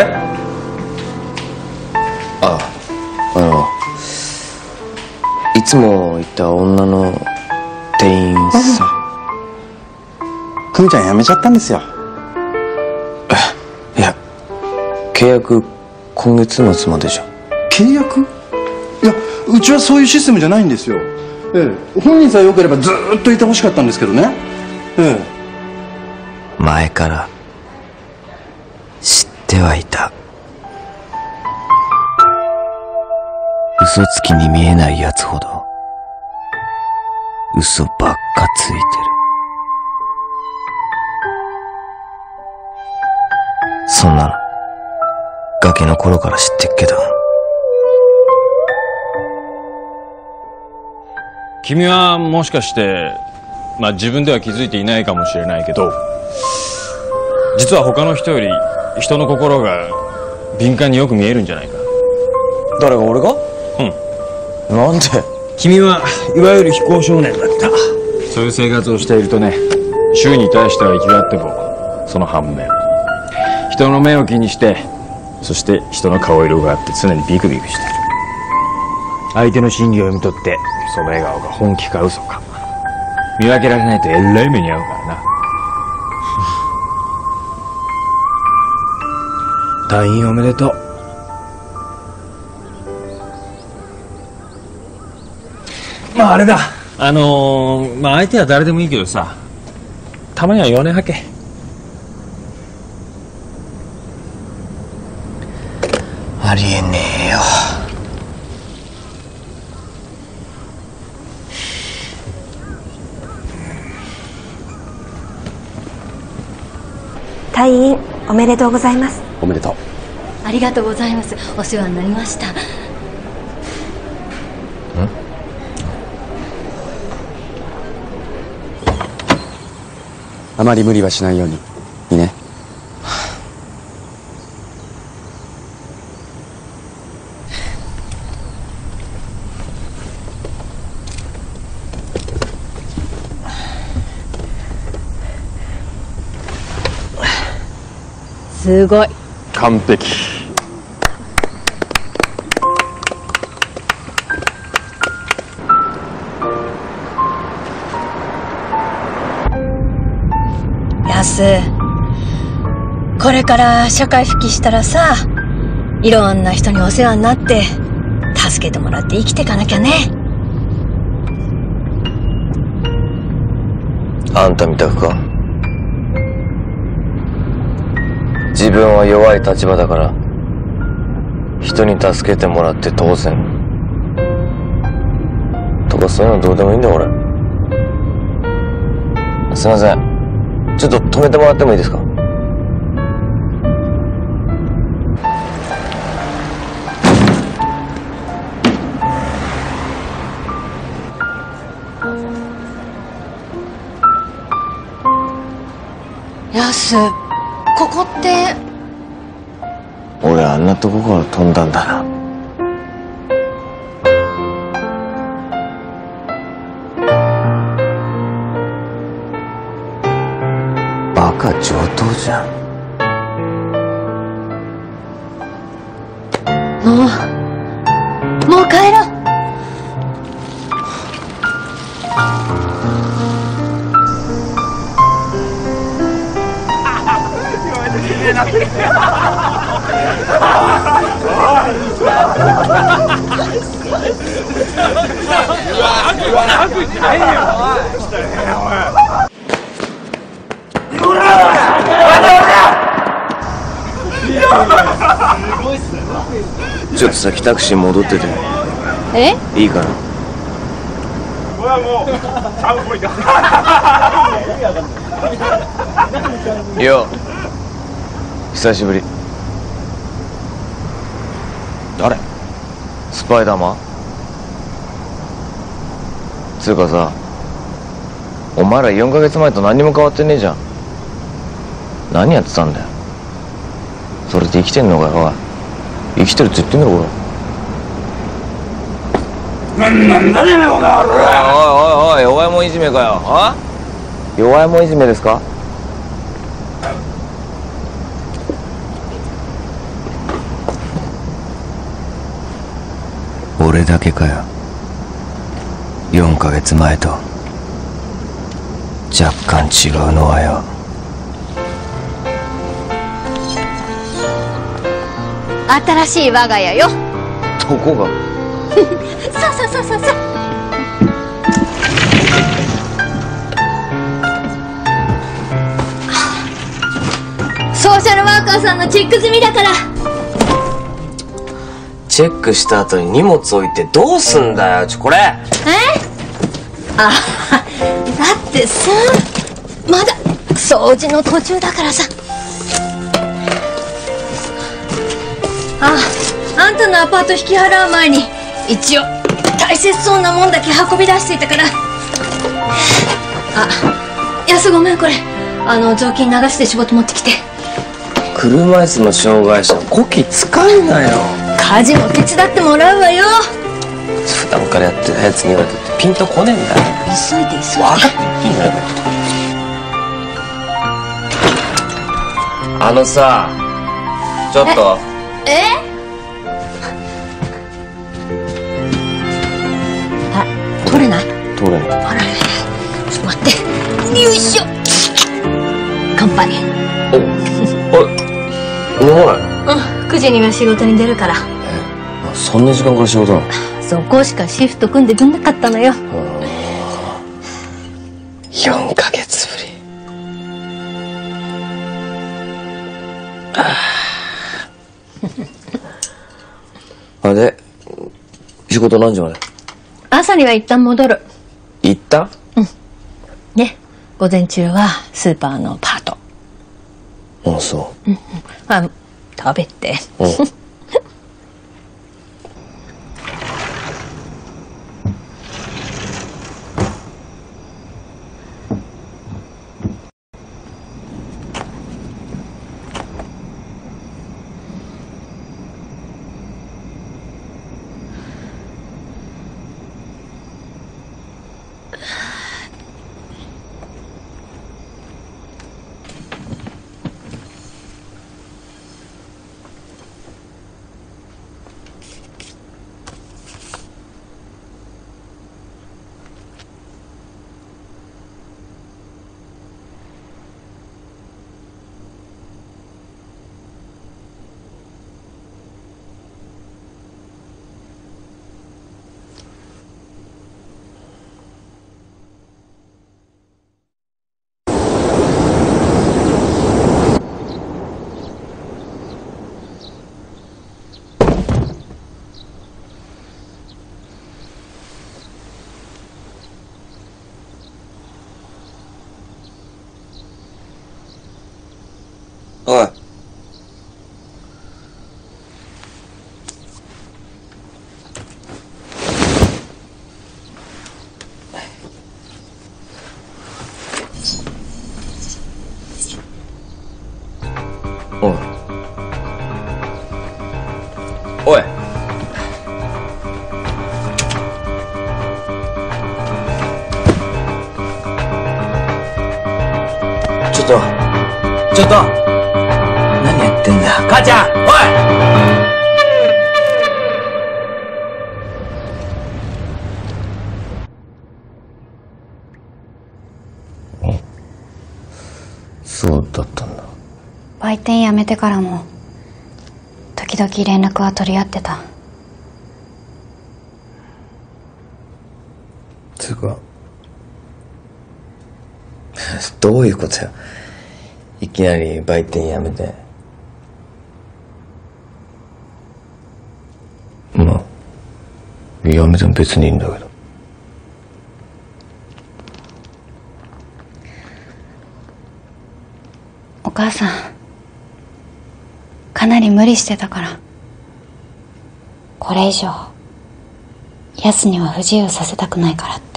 あ、あのいつもいた女の店員さん。 久美ちゃん辞めちゃったんですよ。 いや、契約今月末までじゃん。 契約？いや、うちはそういうシステムじゃないんですよ。ええ、本人さえ良ければずーっといてほしかったんですけどね。ええ、前から知ってはいた。嘘つきに見えないやつほど嘘ばっかついてる。そんなのガキの頃から知ってっけど。 君はもしかしてまあ自分では気づいていないかもしれないけど、実は他の人より人の心が敏感によく見えるんじゃないか。 誰が？俺が？うん。なんで？ 君はいわゆる非行少年だった。そういう生活をしているとね、周囲に対しては生きがっても、その反面人の目を気にして、そして人の顔色があって常にビクビクしてる。相手の心理を読み取って、その笑顔が本気か嘘か見分けられないとえらい目に遭うからな。退院おめでとう。まああれだ、あのー、まあ相手は誰でもいいけどさ、たまには弱音吐け。 ありえねえよ。 退院おめでとうございます。 おめでとう。 ありがとうございます。お世話になりました。 あまり無理はしないように。いいね。 すごい。 完璧。 やす、これから社会復帰したらさ、いろんな人にお世話になって助けてもらって生きていかなきゃね。 あんたみたくか。自分は弱い立場だから人に助けてもらって当然とか、そういうのどうでもいいんだよ俺。すいません、ちょっと止めてもらってもいいですか。 やす、ここって俺あんなとこから飛んだんだな。バカ上等じゃん。 もうもう帰ろう。 ちょっと先タクシー戻っててえいいかな。よう、久しぶり。誰？スパイダーマン？つうかさ、お前らよんかげつまえと何にも変わってねえじゃん。何やってたんだよ。それで生きてんのかよ。おい、生きてるって言ってんだろこれ。なんだねめこが。おいおいおい、弱いもんいじめかよ。あ？弱いもんいじめですか？俺だけかよ。よんかげつまえと若干違うのはよ。 新しい我が家よ。 どこが？ さあさあさあさあさあ。ソーシャルワーカーさんのチェック済みだから。 チェックした後に荷物置いてどうすんだよ。ちょこれ。 え？あ、だってさ、まだ掃除の途中だからさ。あ、あんたのアパート引き払う前に一応大切そうなもんだけ運び出していたから。あ、やすごめん、これあの雑巾流して仕事持ってきて。 車椅子の障害者こき使うなよ。 家事も手伝ってもらうわよ。 普段からやってるやつに言われてってピンとこねえんだよ。 急いで急いで。 分かっていいんだよ。あのさ、ちょっと。 え？あ、取れない？ 取れない。 あらら、ちょっと待って。よいしょ。乾杯。 お、おい、飲まない？ うん、くじには仕事に出るから。 え、そんな時間から仕事なの？ そこしかシフト組んでくんなかったのよ。 よんかげつぶり。あれ、仕事何時まで？ 朝には一旦戻る。 一旦？ うん。ね、午前中はスーパーのパート。 あ、そう。 うんうん。まあ、食べて。 うん。 おい。おい。おい。ちょっと。ちょっと。何やってんだよ。母ちゃん、おい。そうだったんだ。 売店辞めてからも時々連絡は取り合ってた。 つうかどういうことよ。いきなり売店辞めて。まあ辞めても別にいいんだけど。 お母さんかなり無理してたから、これ以上ヤスには不自由させたくないからって。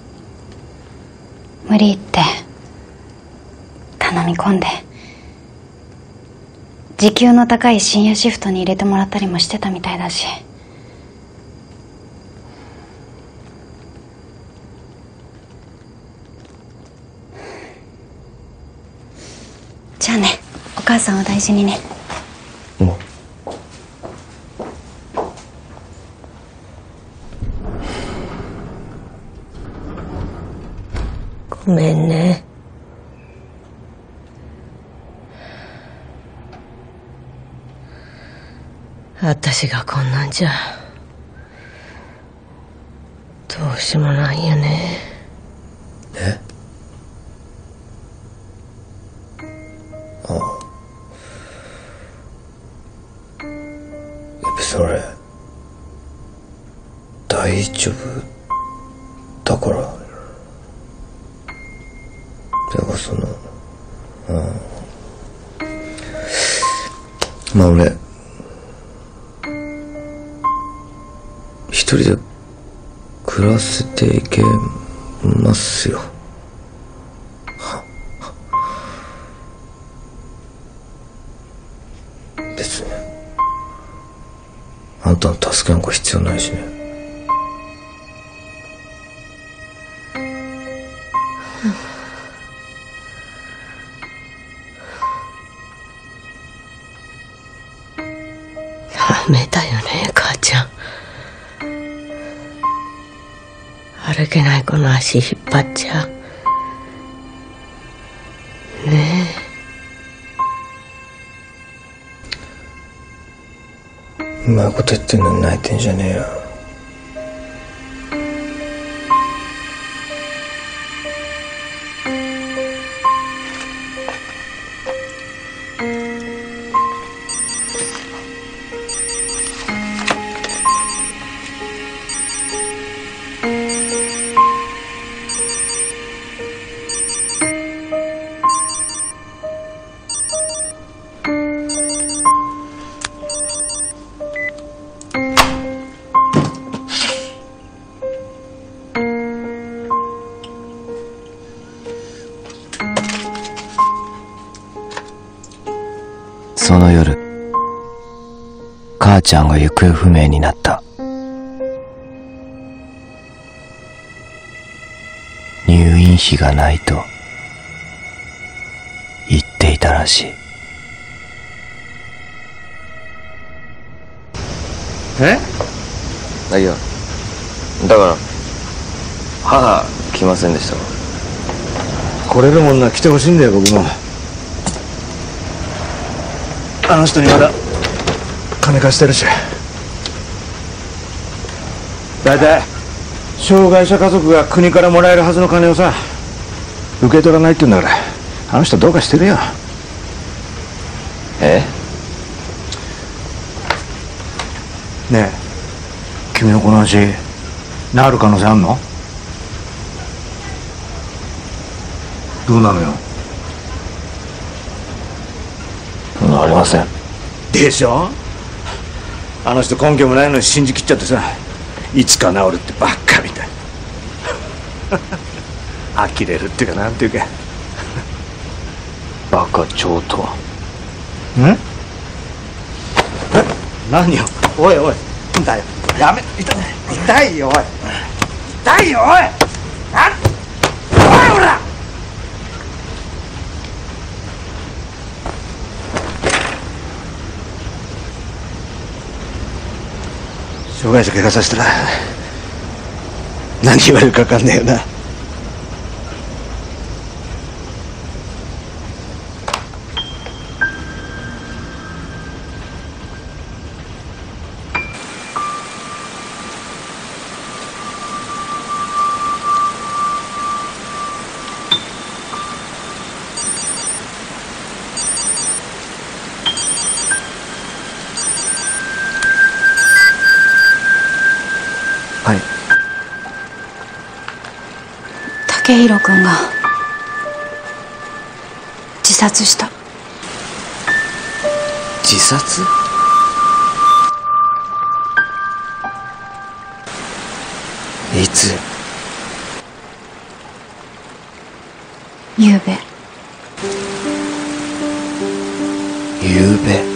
無理って頼み込んで時給の高い深夜シフトに入れてもらったりもしてたみたいだし。じゃあね、お母さんを大事にね。 ごめんね。私がこんなんじゃどうしようもないよね。 え？ああ。それ大丈夫だから。だからそのうんまあ俺一人で暮らせていけますよ。別にあんたの助けなんか必要ないしね。 ダメだよね、母ちゃん。歩けない子の足引っ張っちゃうねえ。うまいこと言ってんのに泣いてんじゃねえよ。その夜、母ちゃんが行方不明になった。入院費がないと言っていたらしい。 え？ いや、だから母来ませんでしたか。 来れるもんなら来てほしいんだよ、僕も。あの人にまだ金貸してるし。大体障害者家族が国からもらえるはずの金をさ、受け取らないって言うんだから、あの人どうかしてるよ。 え？ ねえ、君のこの話治る可能性あんの？どうなのよ。 ありません。 でしょ。あの人根拠もないのに信じきっちゃってさ、いつか治るってばっかみたい。呆れるっていうか、なんていうか。 バカ上等。 ん？え？何よ。おいおい。だよ。やめ。痛い。痛いよおい。痛いよおい。なん。おいほら。障害者怪我させたら何言われるか分かんねえよな。 はい。 武弘君が自殺した。 自殺？いつ？ ゆうべ。 ゆうべ。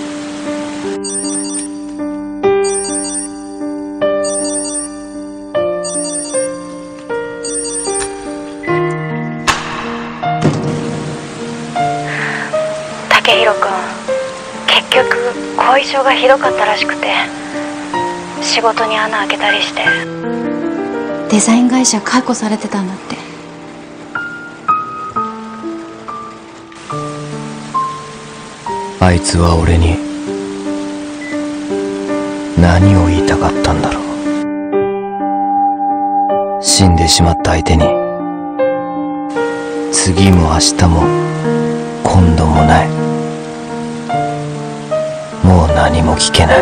武弘君、結局後遺症がひどかったらしくて、仕事に穴開けたりして。 デザイン会社解雇されてたんだって。 あいつは俺に何を言いたかったんだろう。死んでしまった相手に次も明日も今度もない、もう何も聞けない。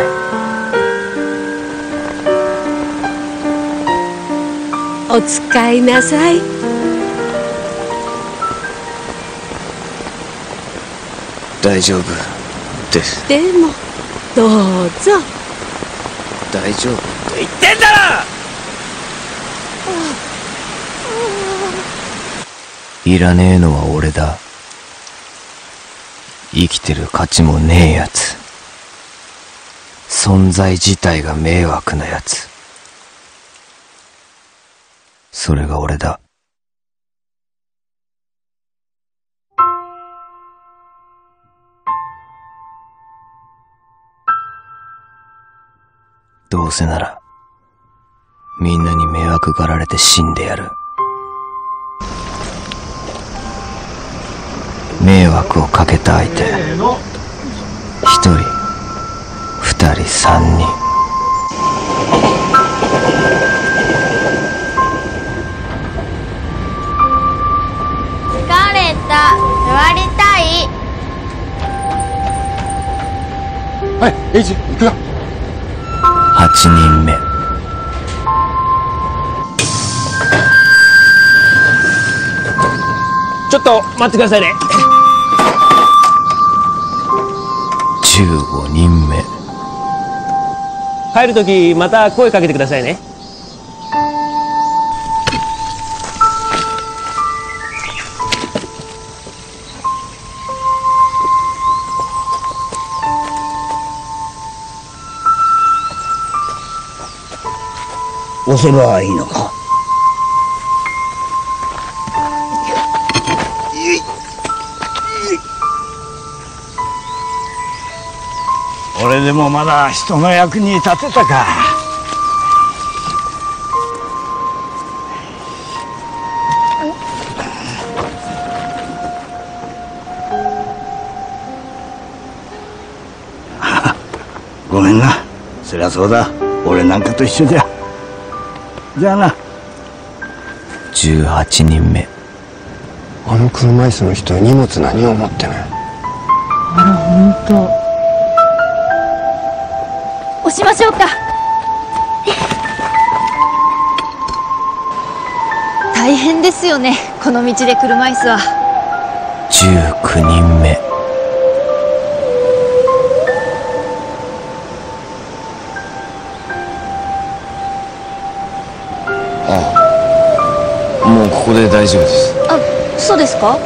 お使いなさい。 大丈夫です。 でもどうぞ。 大丈夫って言ってんだろ。 いらねえのは俺だ。生きてる価値もねえやつ、存在自体が迷惑なやつ、それが俺だ。どうせならみんなに迷惑がられて死んでやる。迷惑をかけた相手、一人二人三人。 疲れた。座りたい。 はい、エイジ行くよ。 八人目。 ちょっと待ってくださいね。 十五人目。 帰るときまた声かけてくださいね。 押せばいいのか。俺でもまだ人の役に立てたか。ごめんな。そりゃそうだ。俺なんかと一緒じゃ。じゃあな。 十八人目。 あの車椅子の人、荷物何を持ってない？ あら、ほんと。押しましょうか。 大変ですよね、この道で車椅子は。 十九人目。 こで大丈夫です。 あ、そうですか？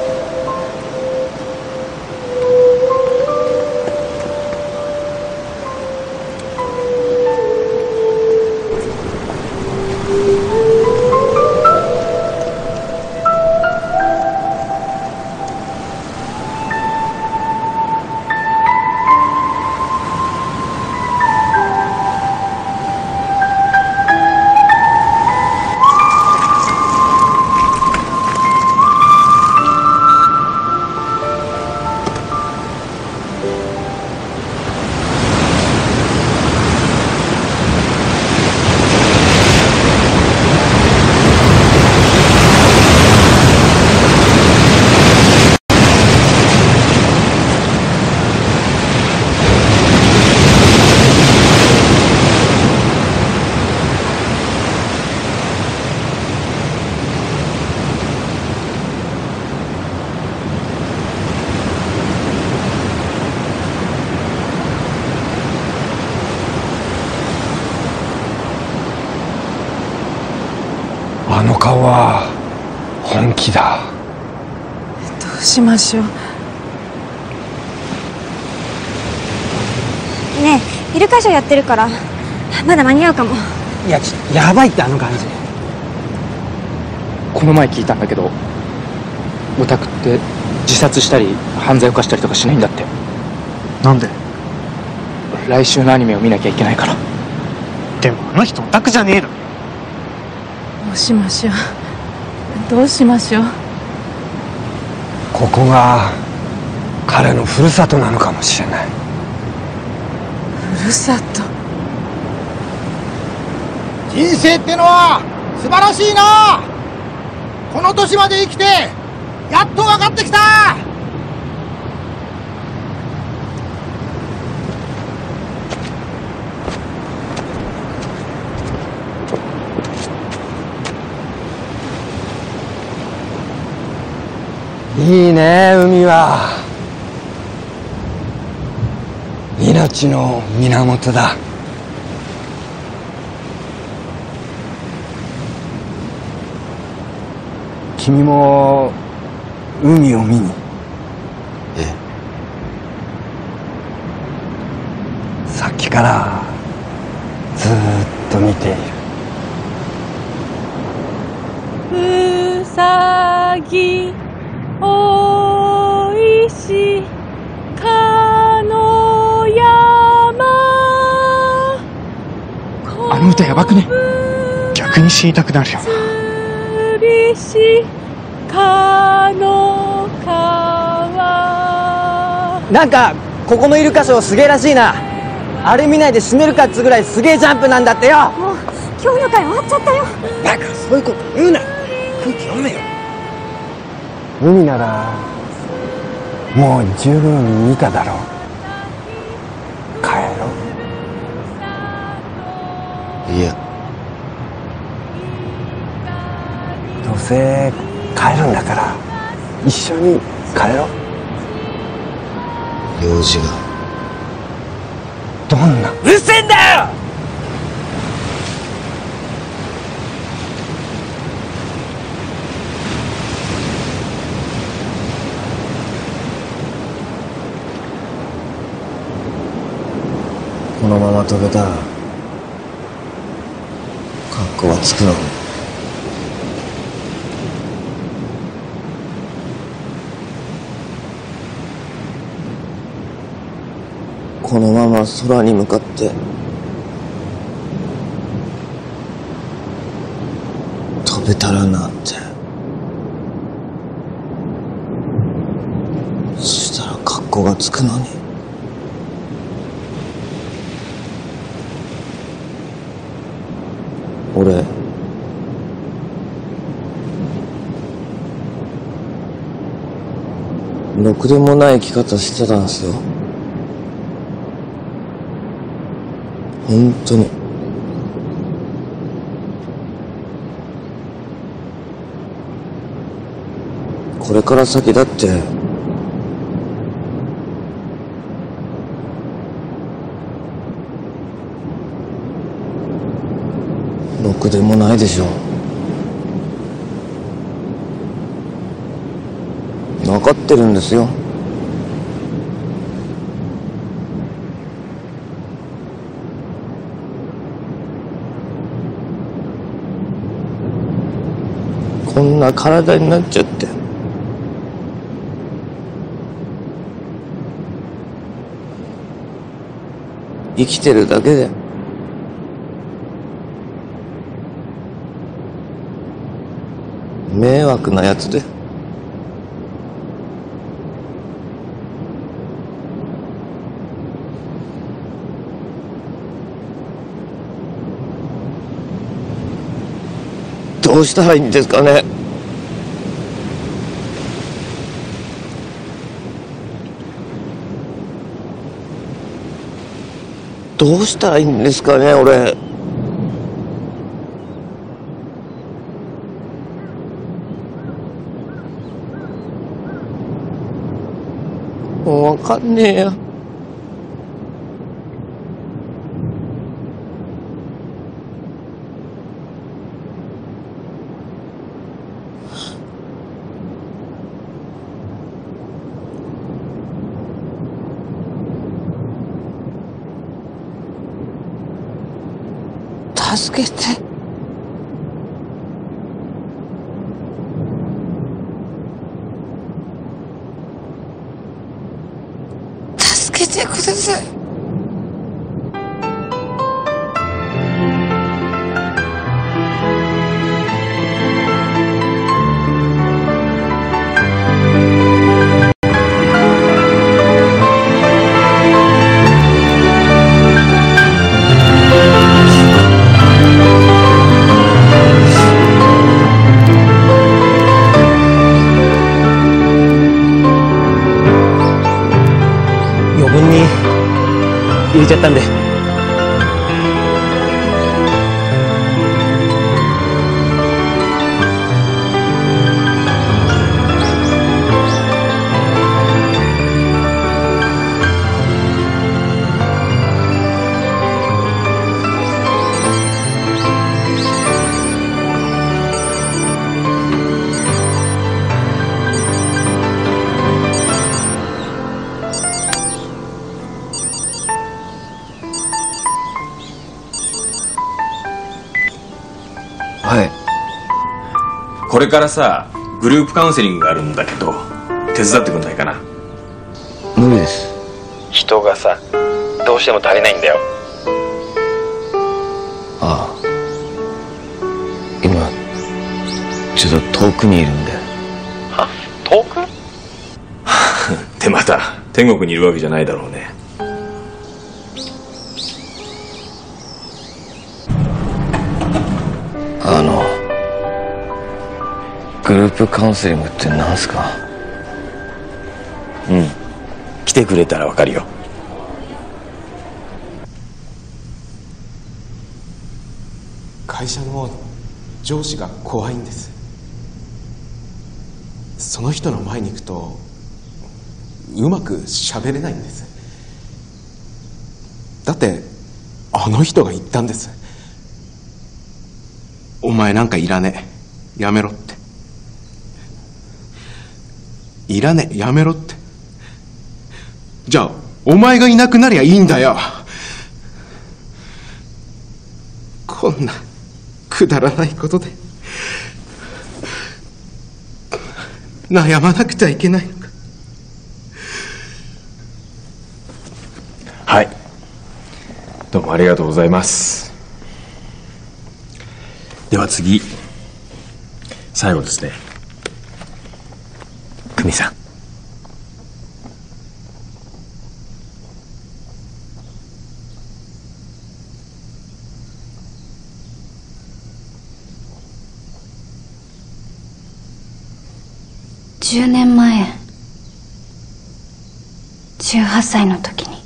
あの顔は本気だ。 どうしましょう。 ねえ、イルカショーやってるからまだ間に合うかも。 いや、ちょやばいってあの感じ。この前聞いたんだけど、オタクって自殺したり犯罪を犯したりとかしないんだって。なんで？来週のアニメを見なきゃいけないから。でもあの人オタクじゃねえだろ。 どうしましょう。どうしましょう。 ここが彼のふるさとなのかもしれない。 ふるさと。 人生ってのは素晴らしいな。この年まで生きてやっと分かってきた。 いいね、海は命の源だ。君も海を見に？ ええ。 さっきからずーっと見ている。 うさぎおいしかの山。 あの歌やばくね？逆に死にたくなるよな。 りしかの川。 なんかここのイルカショーすげえらしいな。あれ見ないで死ねるかっつぐらいすげえジャンプなんだってよ。 もう今日の会終わっちゃったよ。 だからそういうこと言うな。空気読めよ。海ならもう十分見ただろう。帰ろう。 いや、 どうせ帰るんだから一緒に帰ろう。 用事が。 どんな？ うるせえんだよ。 このまま飛べたら格好はつくのに。このまま空に向かって飛べたらなって。そしたら格好がつくのに。俺ろくでもない生き方してたんすよ。本当に。これから先だってろくでもないでしょ。 分かってるんですよ。こんな体になっちゃって生きてるだけで迷惑なやつで。どうしたらいいんですかね。どうしたらいいんですかね、俺。もう分かんねえよ。助けて。助けてください。 入れちゃったんで。 これからさ、グループカウンセリングがあるんだけど、手伝ってくんないかな。 無理です。 人がさ、どうしても足りないんだよ。 ああ、今ちょっと遠くにいるんで。 は、遠く？ってまた天国にいるわけじゃないだろうね。 あのグループカウンセリングって何すか？ うん、来てくれたらわかるよ。 会社の上司が怖いんです。その人の前に行くとうまく喋れないんです。だってあの人が言ったんです。お前なんかいらねえ、やめろって。いらねえ、やめろって。じゃあお前がいなくなりゃいいんだよ。こんなくだらないことで悩まなくてはいけないのか。 はい、どうもありがとうございます。では次、最後ですね。久美さん。 じゅうねんまえ、じゅうはっさいの時に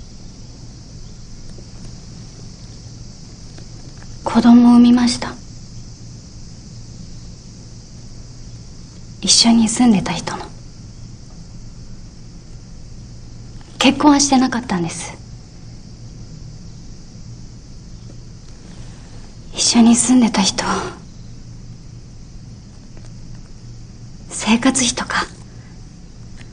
子供を産みました。一緒に住んでた人の。結婚はしてなかったんです。一緒に住んでた人、生活費とか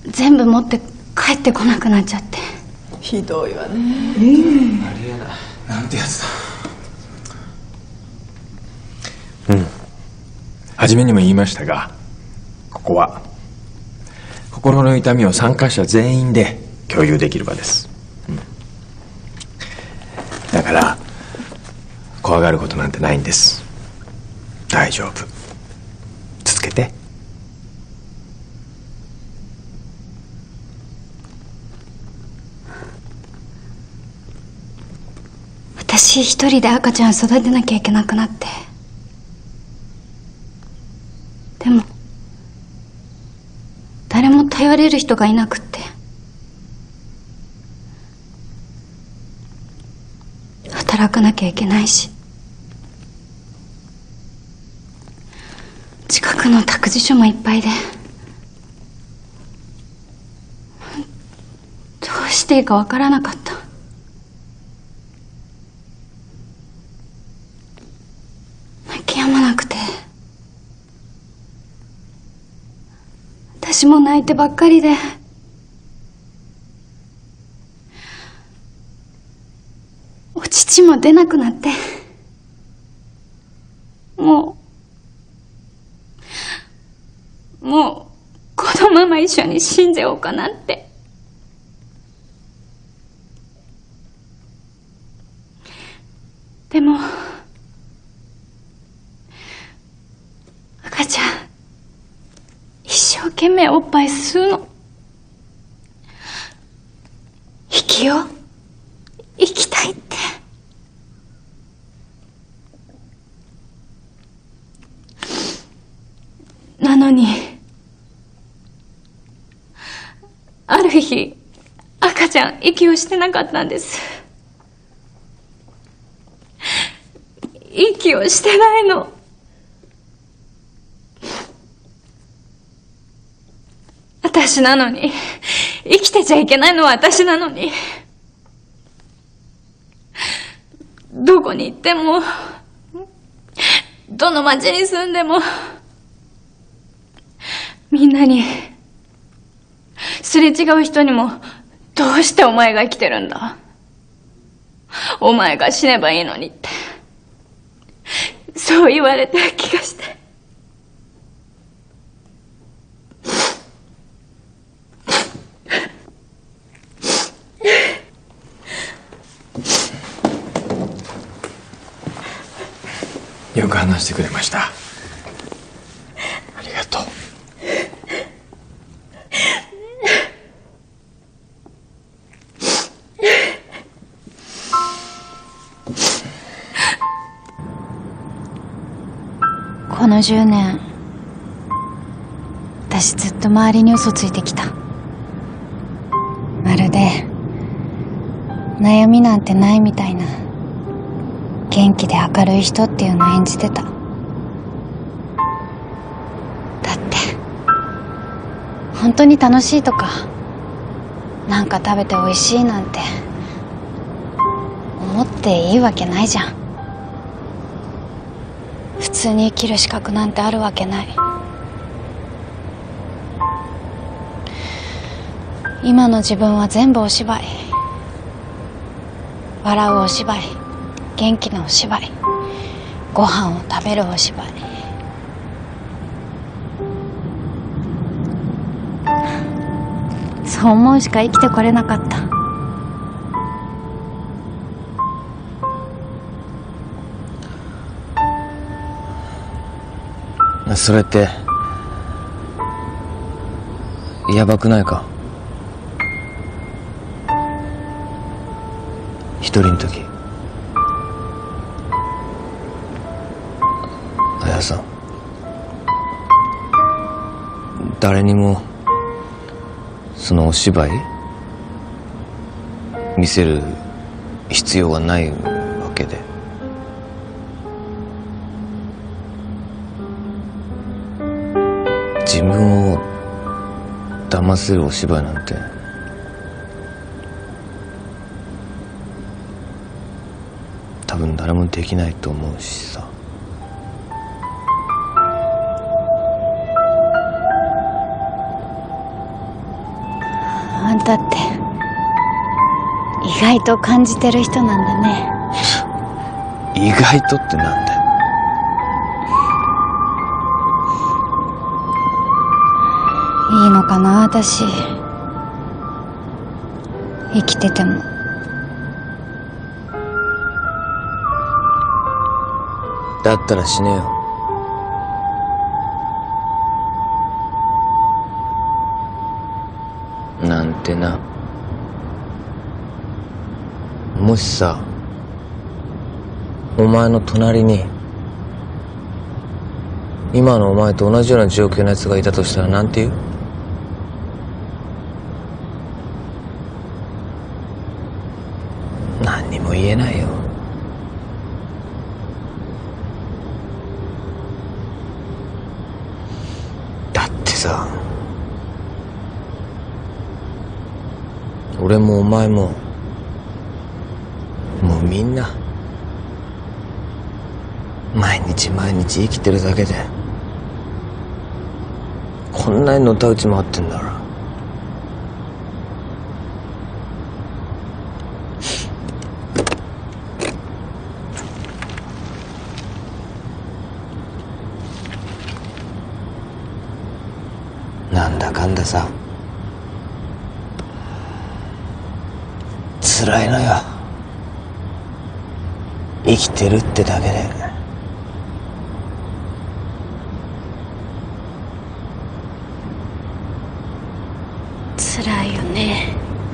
全部持って帰ってこなくなっちゃって。 ひどいわね。 ありえない。なんてやつだ。うん。初めにも言いましたが、ここは心の痛みを参加者全員で共有できる場です。うん、だから怖がることなんてないんです。大丈夫。続けて。 私一人で赤ちゃん育てなきゃいけなくなって。でも誰も頼れる人がいなくって。働かなきゃいけないし、近くの託児所もいっぱいで、どうしていいかわからなかった。泣き止まなくて、私も泣いてばっかりで、お乳も出なくなって、もうもうこのまま一緒に死んじゃおうかなって。でも赤ちゃん一生懸命おっぱい吸うの。息を生きたいって。なのにある日赤ちゃん息をしてなかったんです。息をしてないの。私なのに、生きてちゃいけないのは私なのに、どこに行っても、どの町に住んでも、みんなに、すれ違う人にも、どうしてお前が生きてるんだ、お前が死ねばいいのにって、そう言われた気がして。 よく話してくれました。ありがとう。 このじゅうねん、私ずっと周りに嘘ついてきた。まるで悩みなんてないみたいな、元気で明るい人っていうのを演じてた。だって本当に楽しいとか、なんか食べて美味しいなんて思っていいわけないじゃん。普通に生きる資格なんてあるわけない。今の自分は全部お芝居。笑うお芝居、元気なお芝居、ご飯を食べるお芝居。そう思うしか生きてこれなかった。 それってやばくないか？一人の時、綾さん、誰にもそのお芝居見せる必要がないわけで、自分を騙せるお芝居なんて多分誰もできないと思うしさ。 方って意外と感じてる人なんだね。 意外とってなんだよ。 いいのかな私、生きてても。 だったら死ねよ。なんてな。もしさ、お前の隣に今のお前と同じような状況のやつがいたとしたらなんて言う？何にも言えないよ。だってさ、俺もお前ももうみんな毎日毎日生きてるだけでこんなにのたうち回ってんだろ。なんだかんださ、辛いのよ、生きてるってだけで。 辛いよね。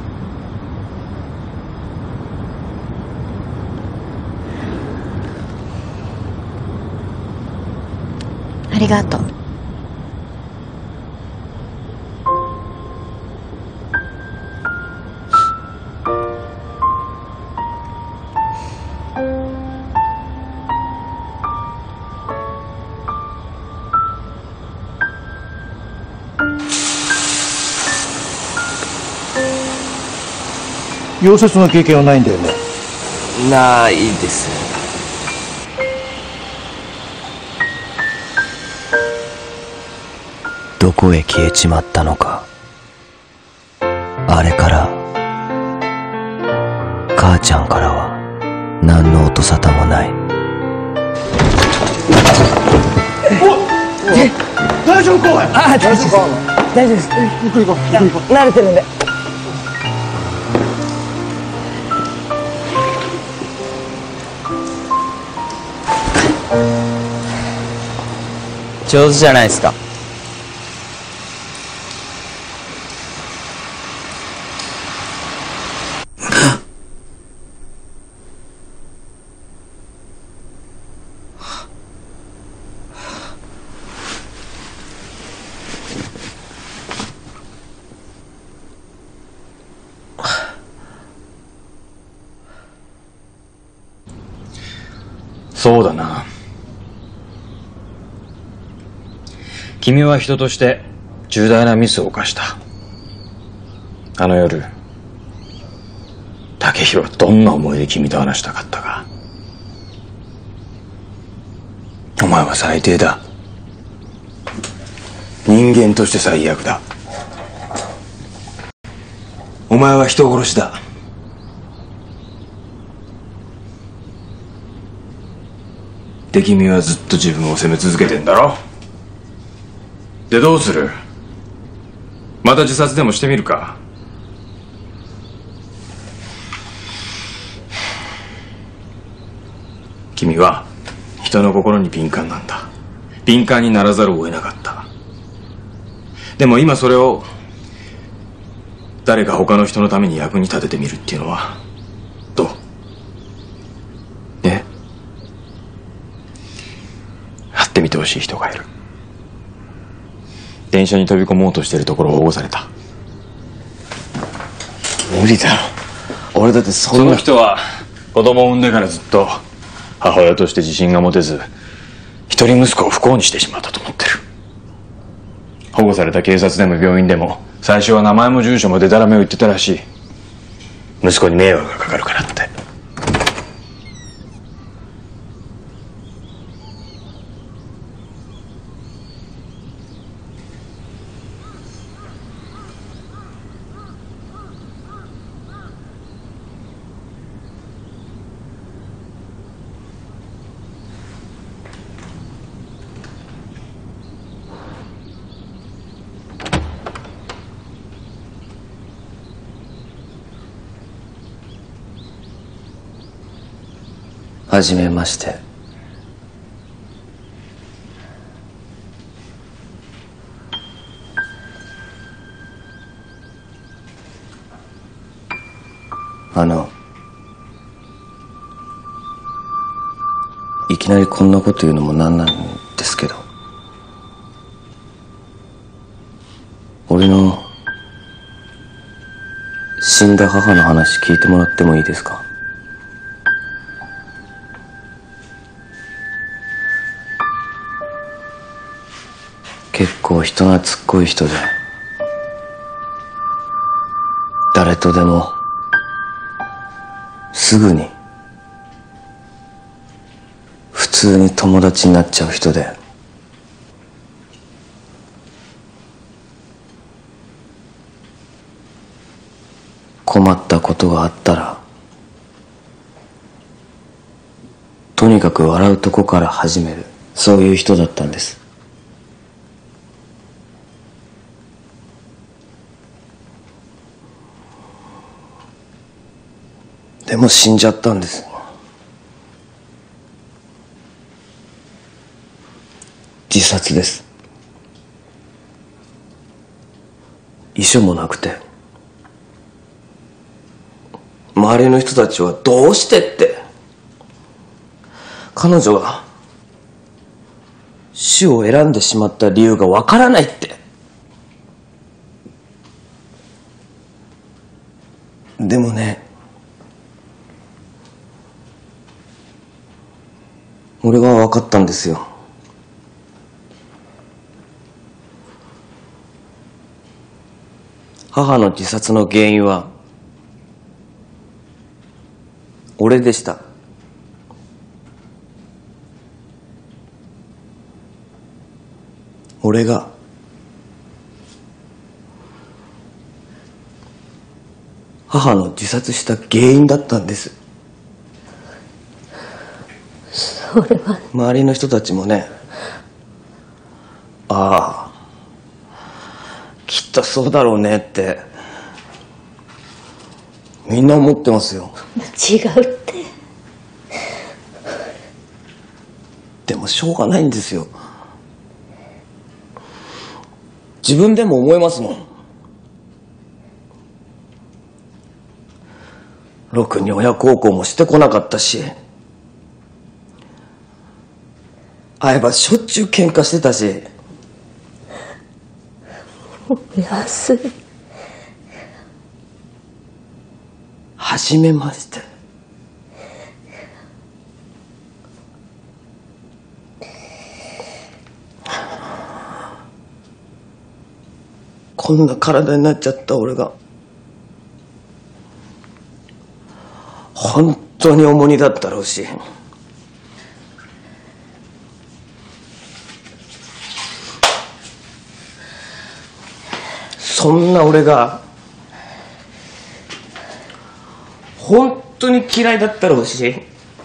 ありがとう。 溶接の経験はないんだよね。 ないです。どこへ消えちまったのか。あれから母ちゃんからは何の音沙汰もない。 大丈夫かおい。 あ、大丈夫です大丈夫です。ゆっくり行こうゆっくり行こう。慣れてるんで。 上手じゃないですか。 そうだな。君は人として重大なミスを犯した。あの夜、竹広はどんな思いで君と話したかったか。お前は最低だ。人間として最悪だ。お前は人殺しだ。で、君はずっと自分を責め続けてんだろ。で、どうする？また自殺でもしてみるか？君は人の心に敏感なんだ。敏感にならざるを得なかった。でも今それを誰か他の人のために役に立ててみるっていうのはどう？え？会ってみてほしい人がいる。電車に飛び込もうとしてるところを保護された。 無理だろ。俺だってそんな。 その人は子供を産んでからずっと母親として自信が持てず、一人息子を不幸にしてしまったと思ってる。保護された警察でも病院でも最初は名前も住所もデタラメを言ってたらしい。息子に迷惑がかかるからって。 はじめまして。あの、いきなりこんなこと言うのもなんなんですけど、俺の死んだ母の話聞いてもらってもいいですか？結構人懐っこい人で、誰とでもすぐに普通に友達になっちゃう人で、困ったことがあったらとにかく笑うとこから始める、そういう人だったんです。でも死んじゃったんです。自殺です。遺書もなくて、周りの人たちはどうしてって、彼女が死を選んでしまった理由がわからないって。でもね、俺は分かったんですよ。母の自殺の原因は俺でした。俺が母の自殺した原因だったんです。 それは周りの人たちもね、ああきっとそうだろうねってみんな思ってますよ。 違うって。 でもしょうがないんですよ。自分でも思いますもん。ろくに親孝行もしてこなかったし、会えばしょっちゅう喧嘩してたし。 安い。 はじめまして。こんな体になっちゃった俺が本当に重荷だったろうし、そんな俺が本当に嫌いだったろうし、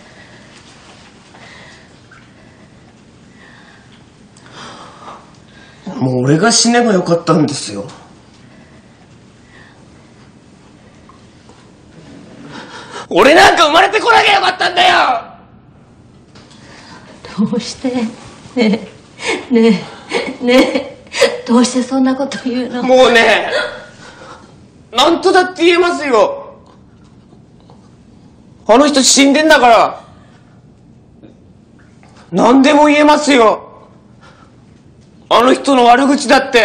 もう俺が死ねばよかったんですよ。俺なんか生まれてこなきゃよかったんだよ。 どうしてねえねえねえ、どうしてそんなこと言うの？ もうね、なんとだって言えますよ。あの人死んでんだから何でも言えますよ。あの人の悪口だって。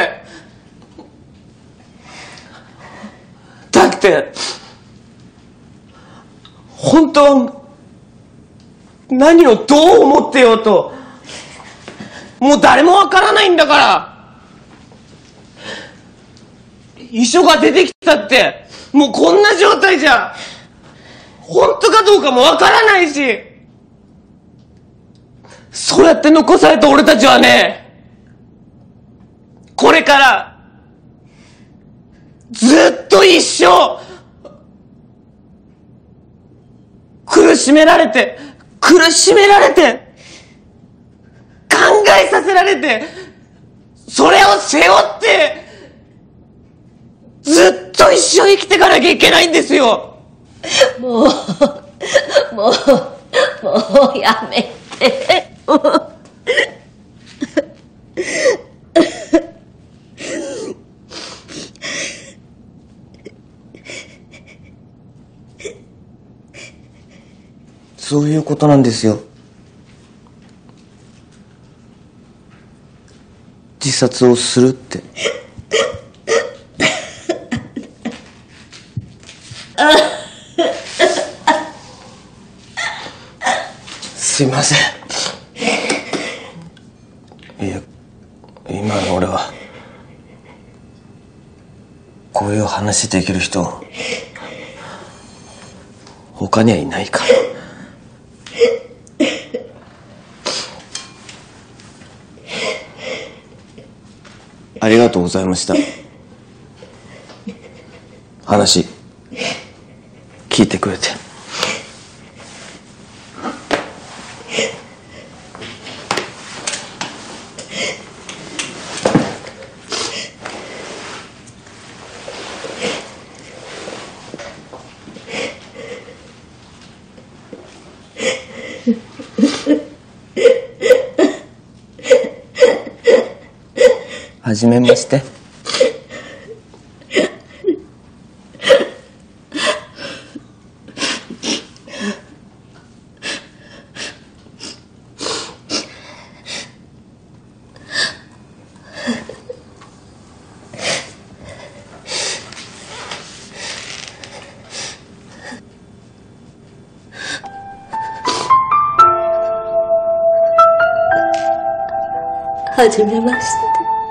だって本当は何をどう思ってようともう誰もわからないんだから。遺書が出てきたってもうこんな状態じゃ本当かどうかもわからないし、そうやって残された俺たちはね、これからずっと一生苦しめられて苦しめられて考えさせられて、それを背負ってずっと一生生きていかなきゃいけないんですよ。 もうもうもうやめて。 そういうことなんですよ。自殺をするって。すいません。いや、今の俺はこういう話できる人他にはいないから。ありがとうございました。話聞いてくれて。はじめまして。 はじめまして。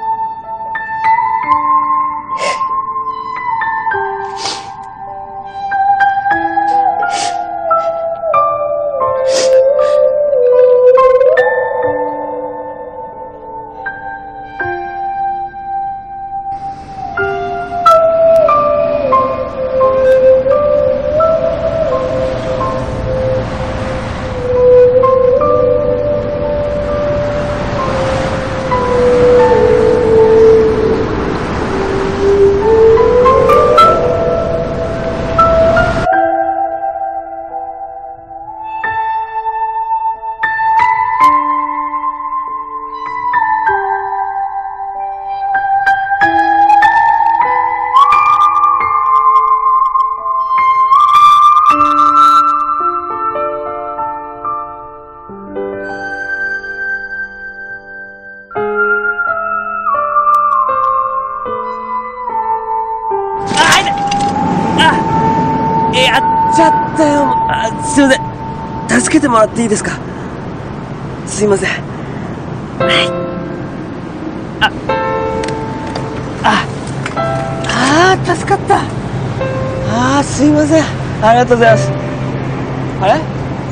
やっちゃったよ。あ、すいません、助けてもらっていいですか。すいません。はい。あああー、助かった。あー、すいません、ありがとうございます。あれ、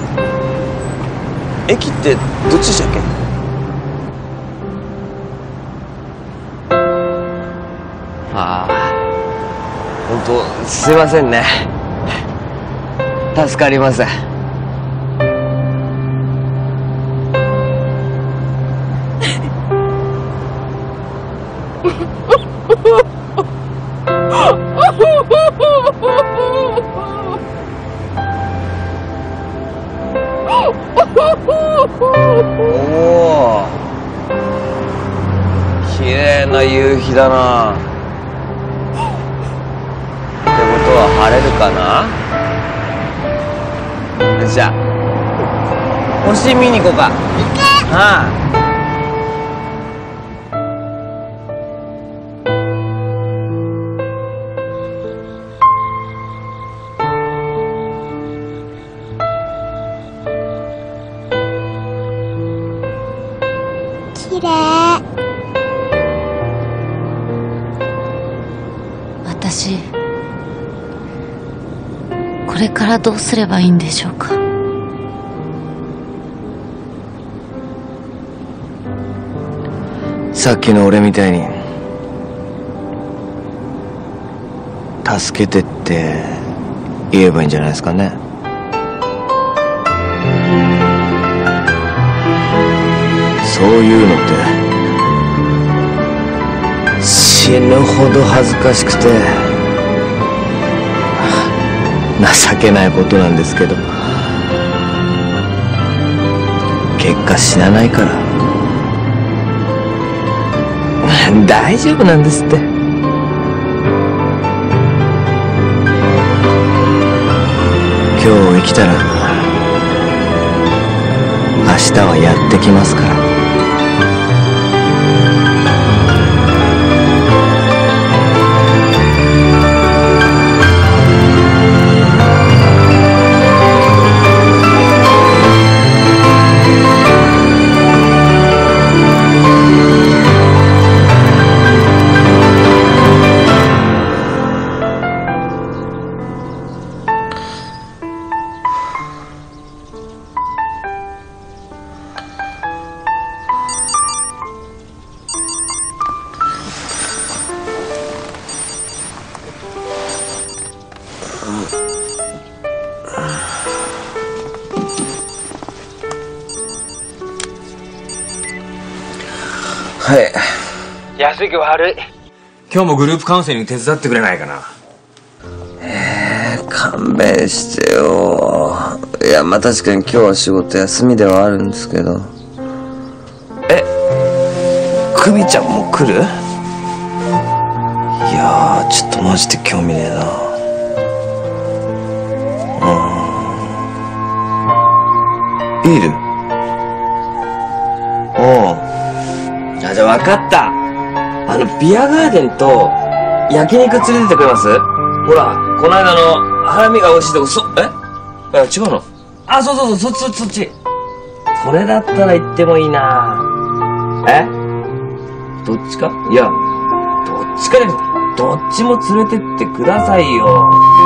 駅ってどっちでしたっけ。ああ、本当すいませんね。助かります。おお、綺麗な夕日だな。ってことは晴れるかな。じゃあ星見に行こうか。ああ、 綺麗。 私これからどうすればいいんでしょうか。 さっきの俺みたいに助けてって言えばいいんじゃないですかね。そういうのって死ぬほど恥ずかしくて情けないことなんですけど。 結果死なないから大丈夫なんですって。今日生きたら明日はやってきますから。 はい。安行悪い。今日もグループカウンセリング手伝ってくれないかな。 えー、勘弁してよ。いや、まあ確かに今日は仕事休みではあるんですけど。え、クミちゃんも来る？いやー、ちょっとマジで興味ねえな。うん。ビール？うん。あ、じゃあ分かった。あの、ビアガーデンと焼肉連れてってくれます？ほら、この間のハラミが美味しいとこ、そ、え？え、違うの？あ、そうそうそう、そっちそっちそっち。それだったら行ってもいいな。え？どっちか？いや、どっちかで、どっちも連れてってくださいよ。